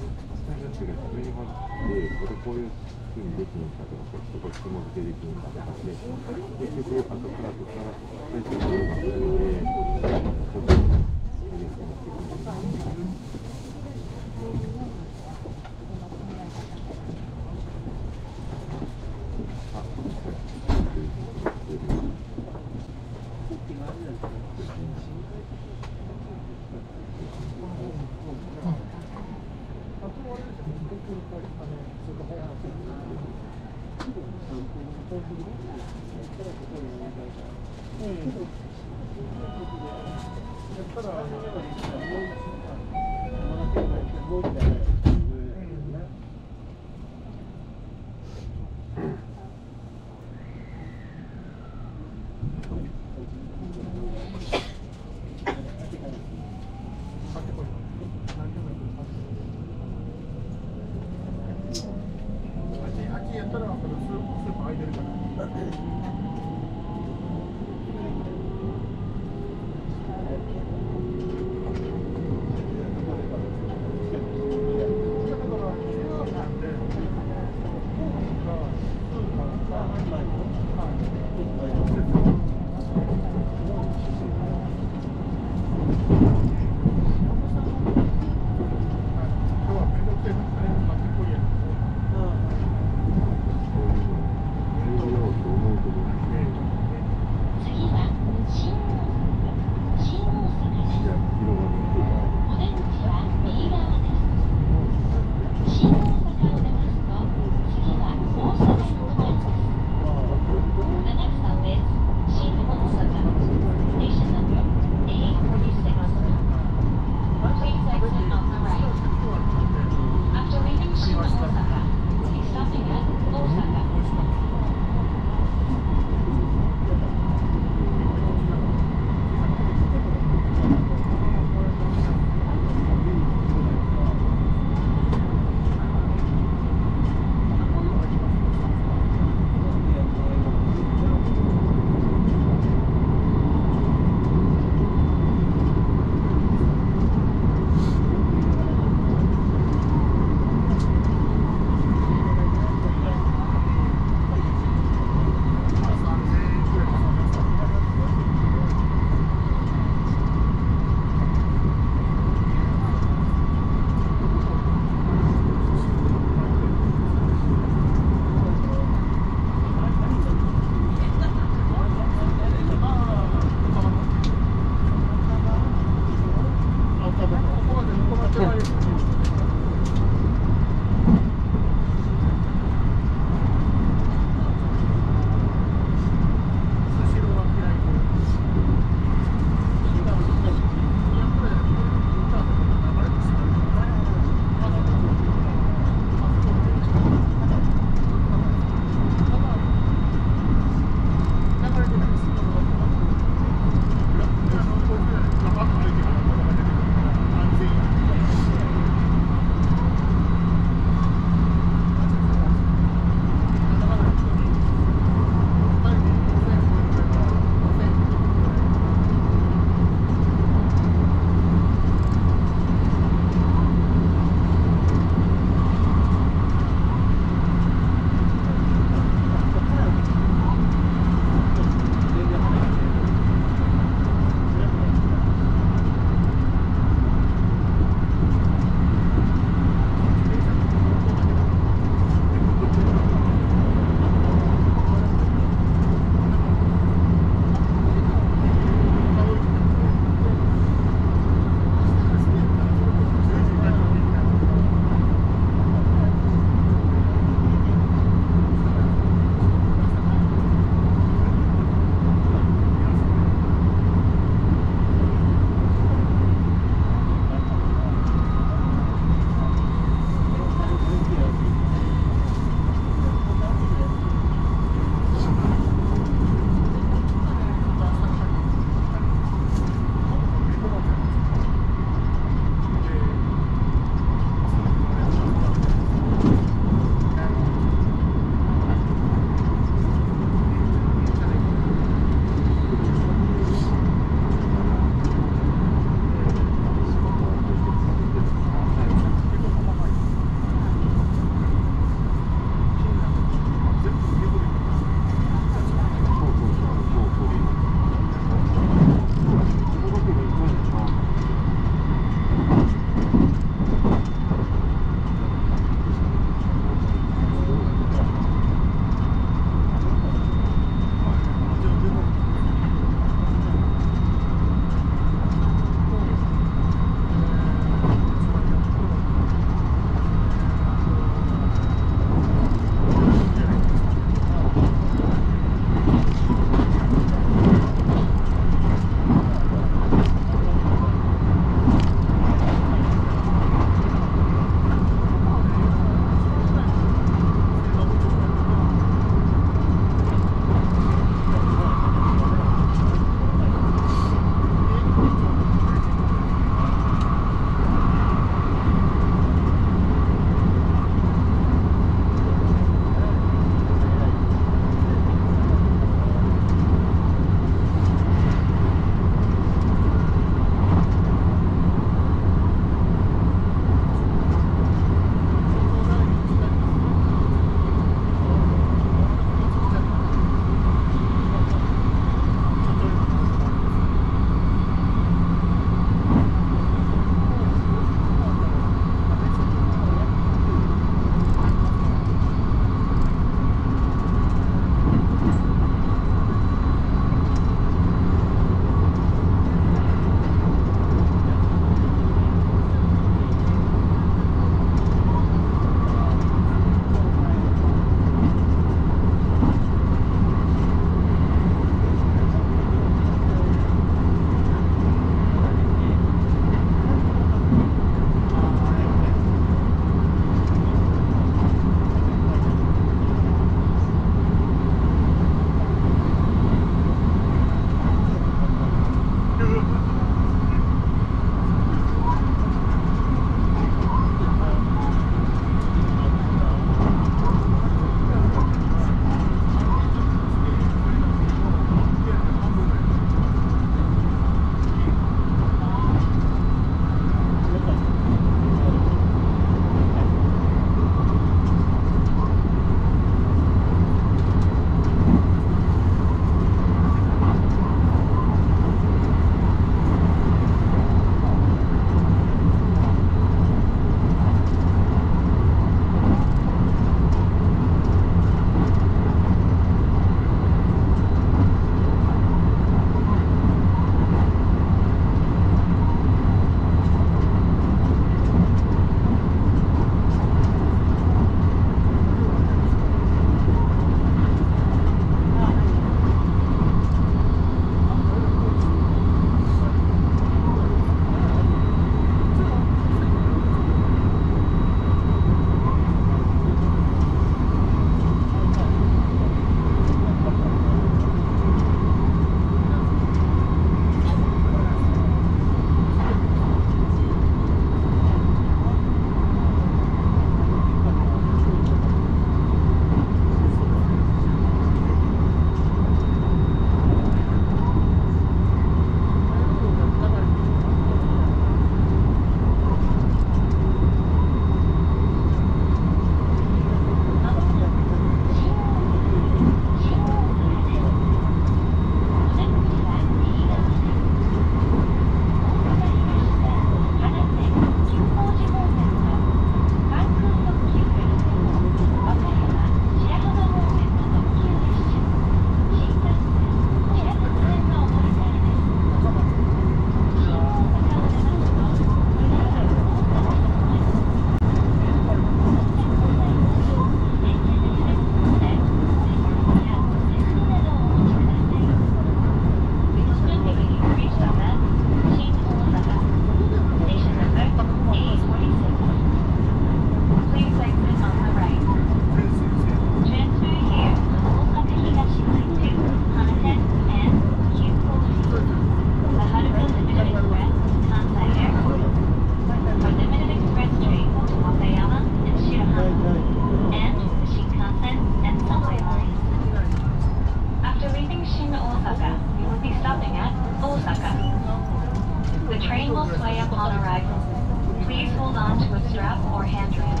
Shin Osaka, we will be stopping at Osaka. The train will sway upon arrival. Please hold on to a strap or handrail.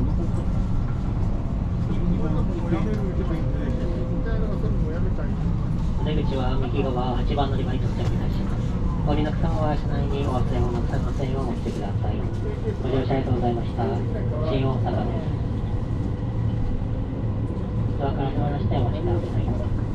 出口は右側8番乗り場に到着いたします。お降りの方は車内にお忘れ物の線をお持ちください。ご乗車ありがとうございました。新大阪です。ドアから乗らせてお待ちください。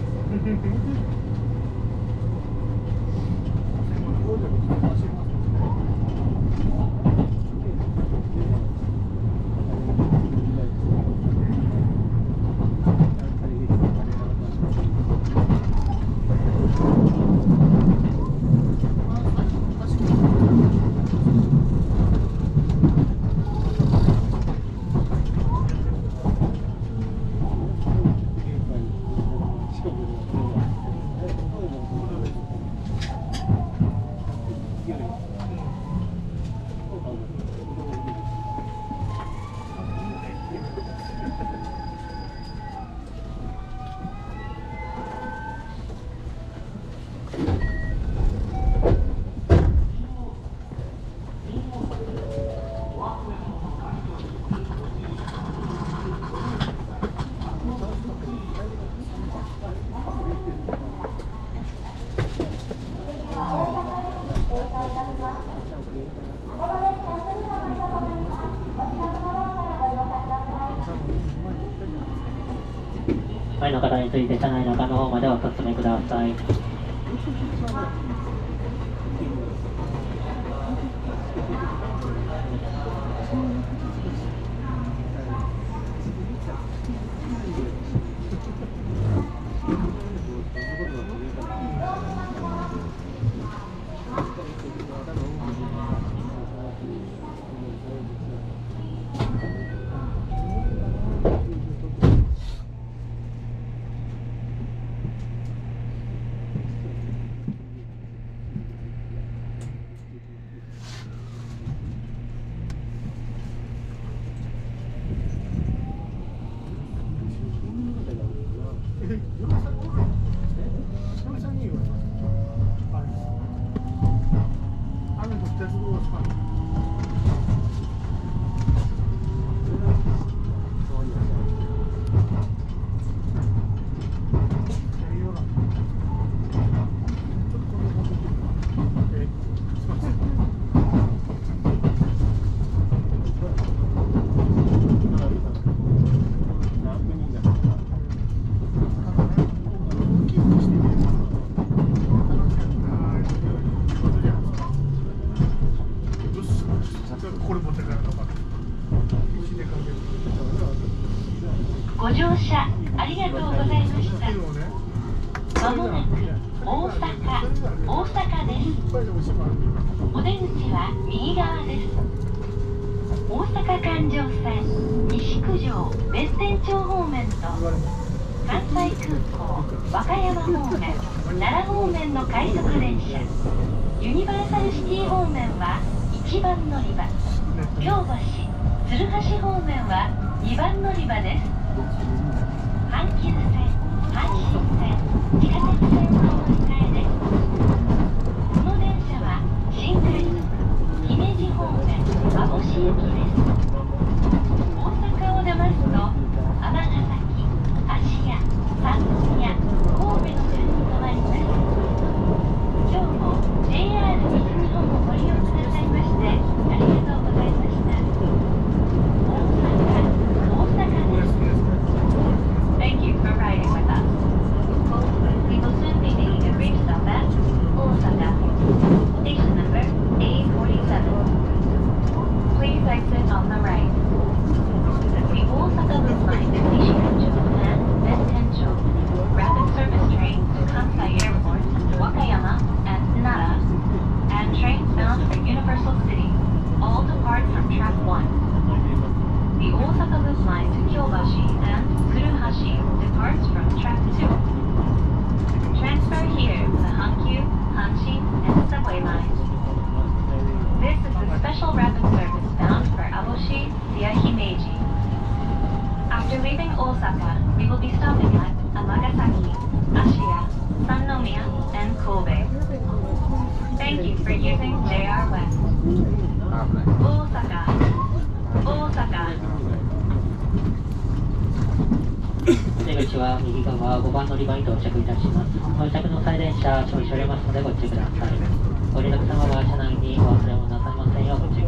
前の方について車内の中の方までお進みください。 ご乗車ありがとうございました。まもなく大阪です。お出口は右側です。大阪環状線西九条別天町方面と関西空港和歌山方面奈良方面の快速電車ユニバーサルシティ方面は1番乗り場、京橋鶴橋方面は2番乗り場です。阪急線、阪神線、地下鉄線の乗り換えです。この電車は新快速姫路方面網干行きです。大阪を出ますと尼崎、芦屋、三宮、神戸の順に止まります。今日も JR 西日本をご利用くださいましてありがとうございました。大阪です。Thank you for riding with us. We will soon be making a brief using JR West. 大阪、 出口は右側5番乗り場に到着いたします。到着の際電車、調子折れますのでご注意ください。ご利用客様は車内にお忘れ物なさいませんようご注意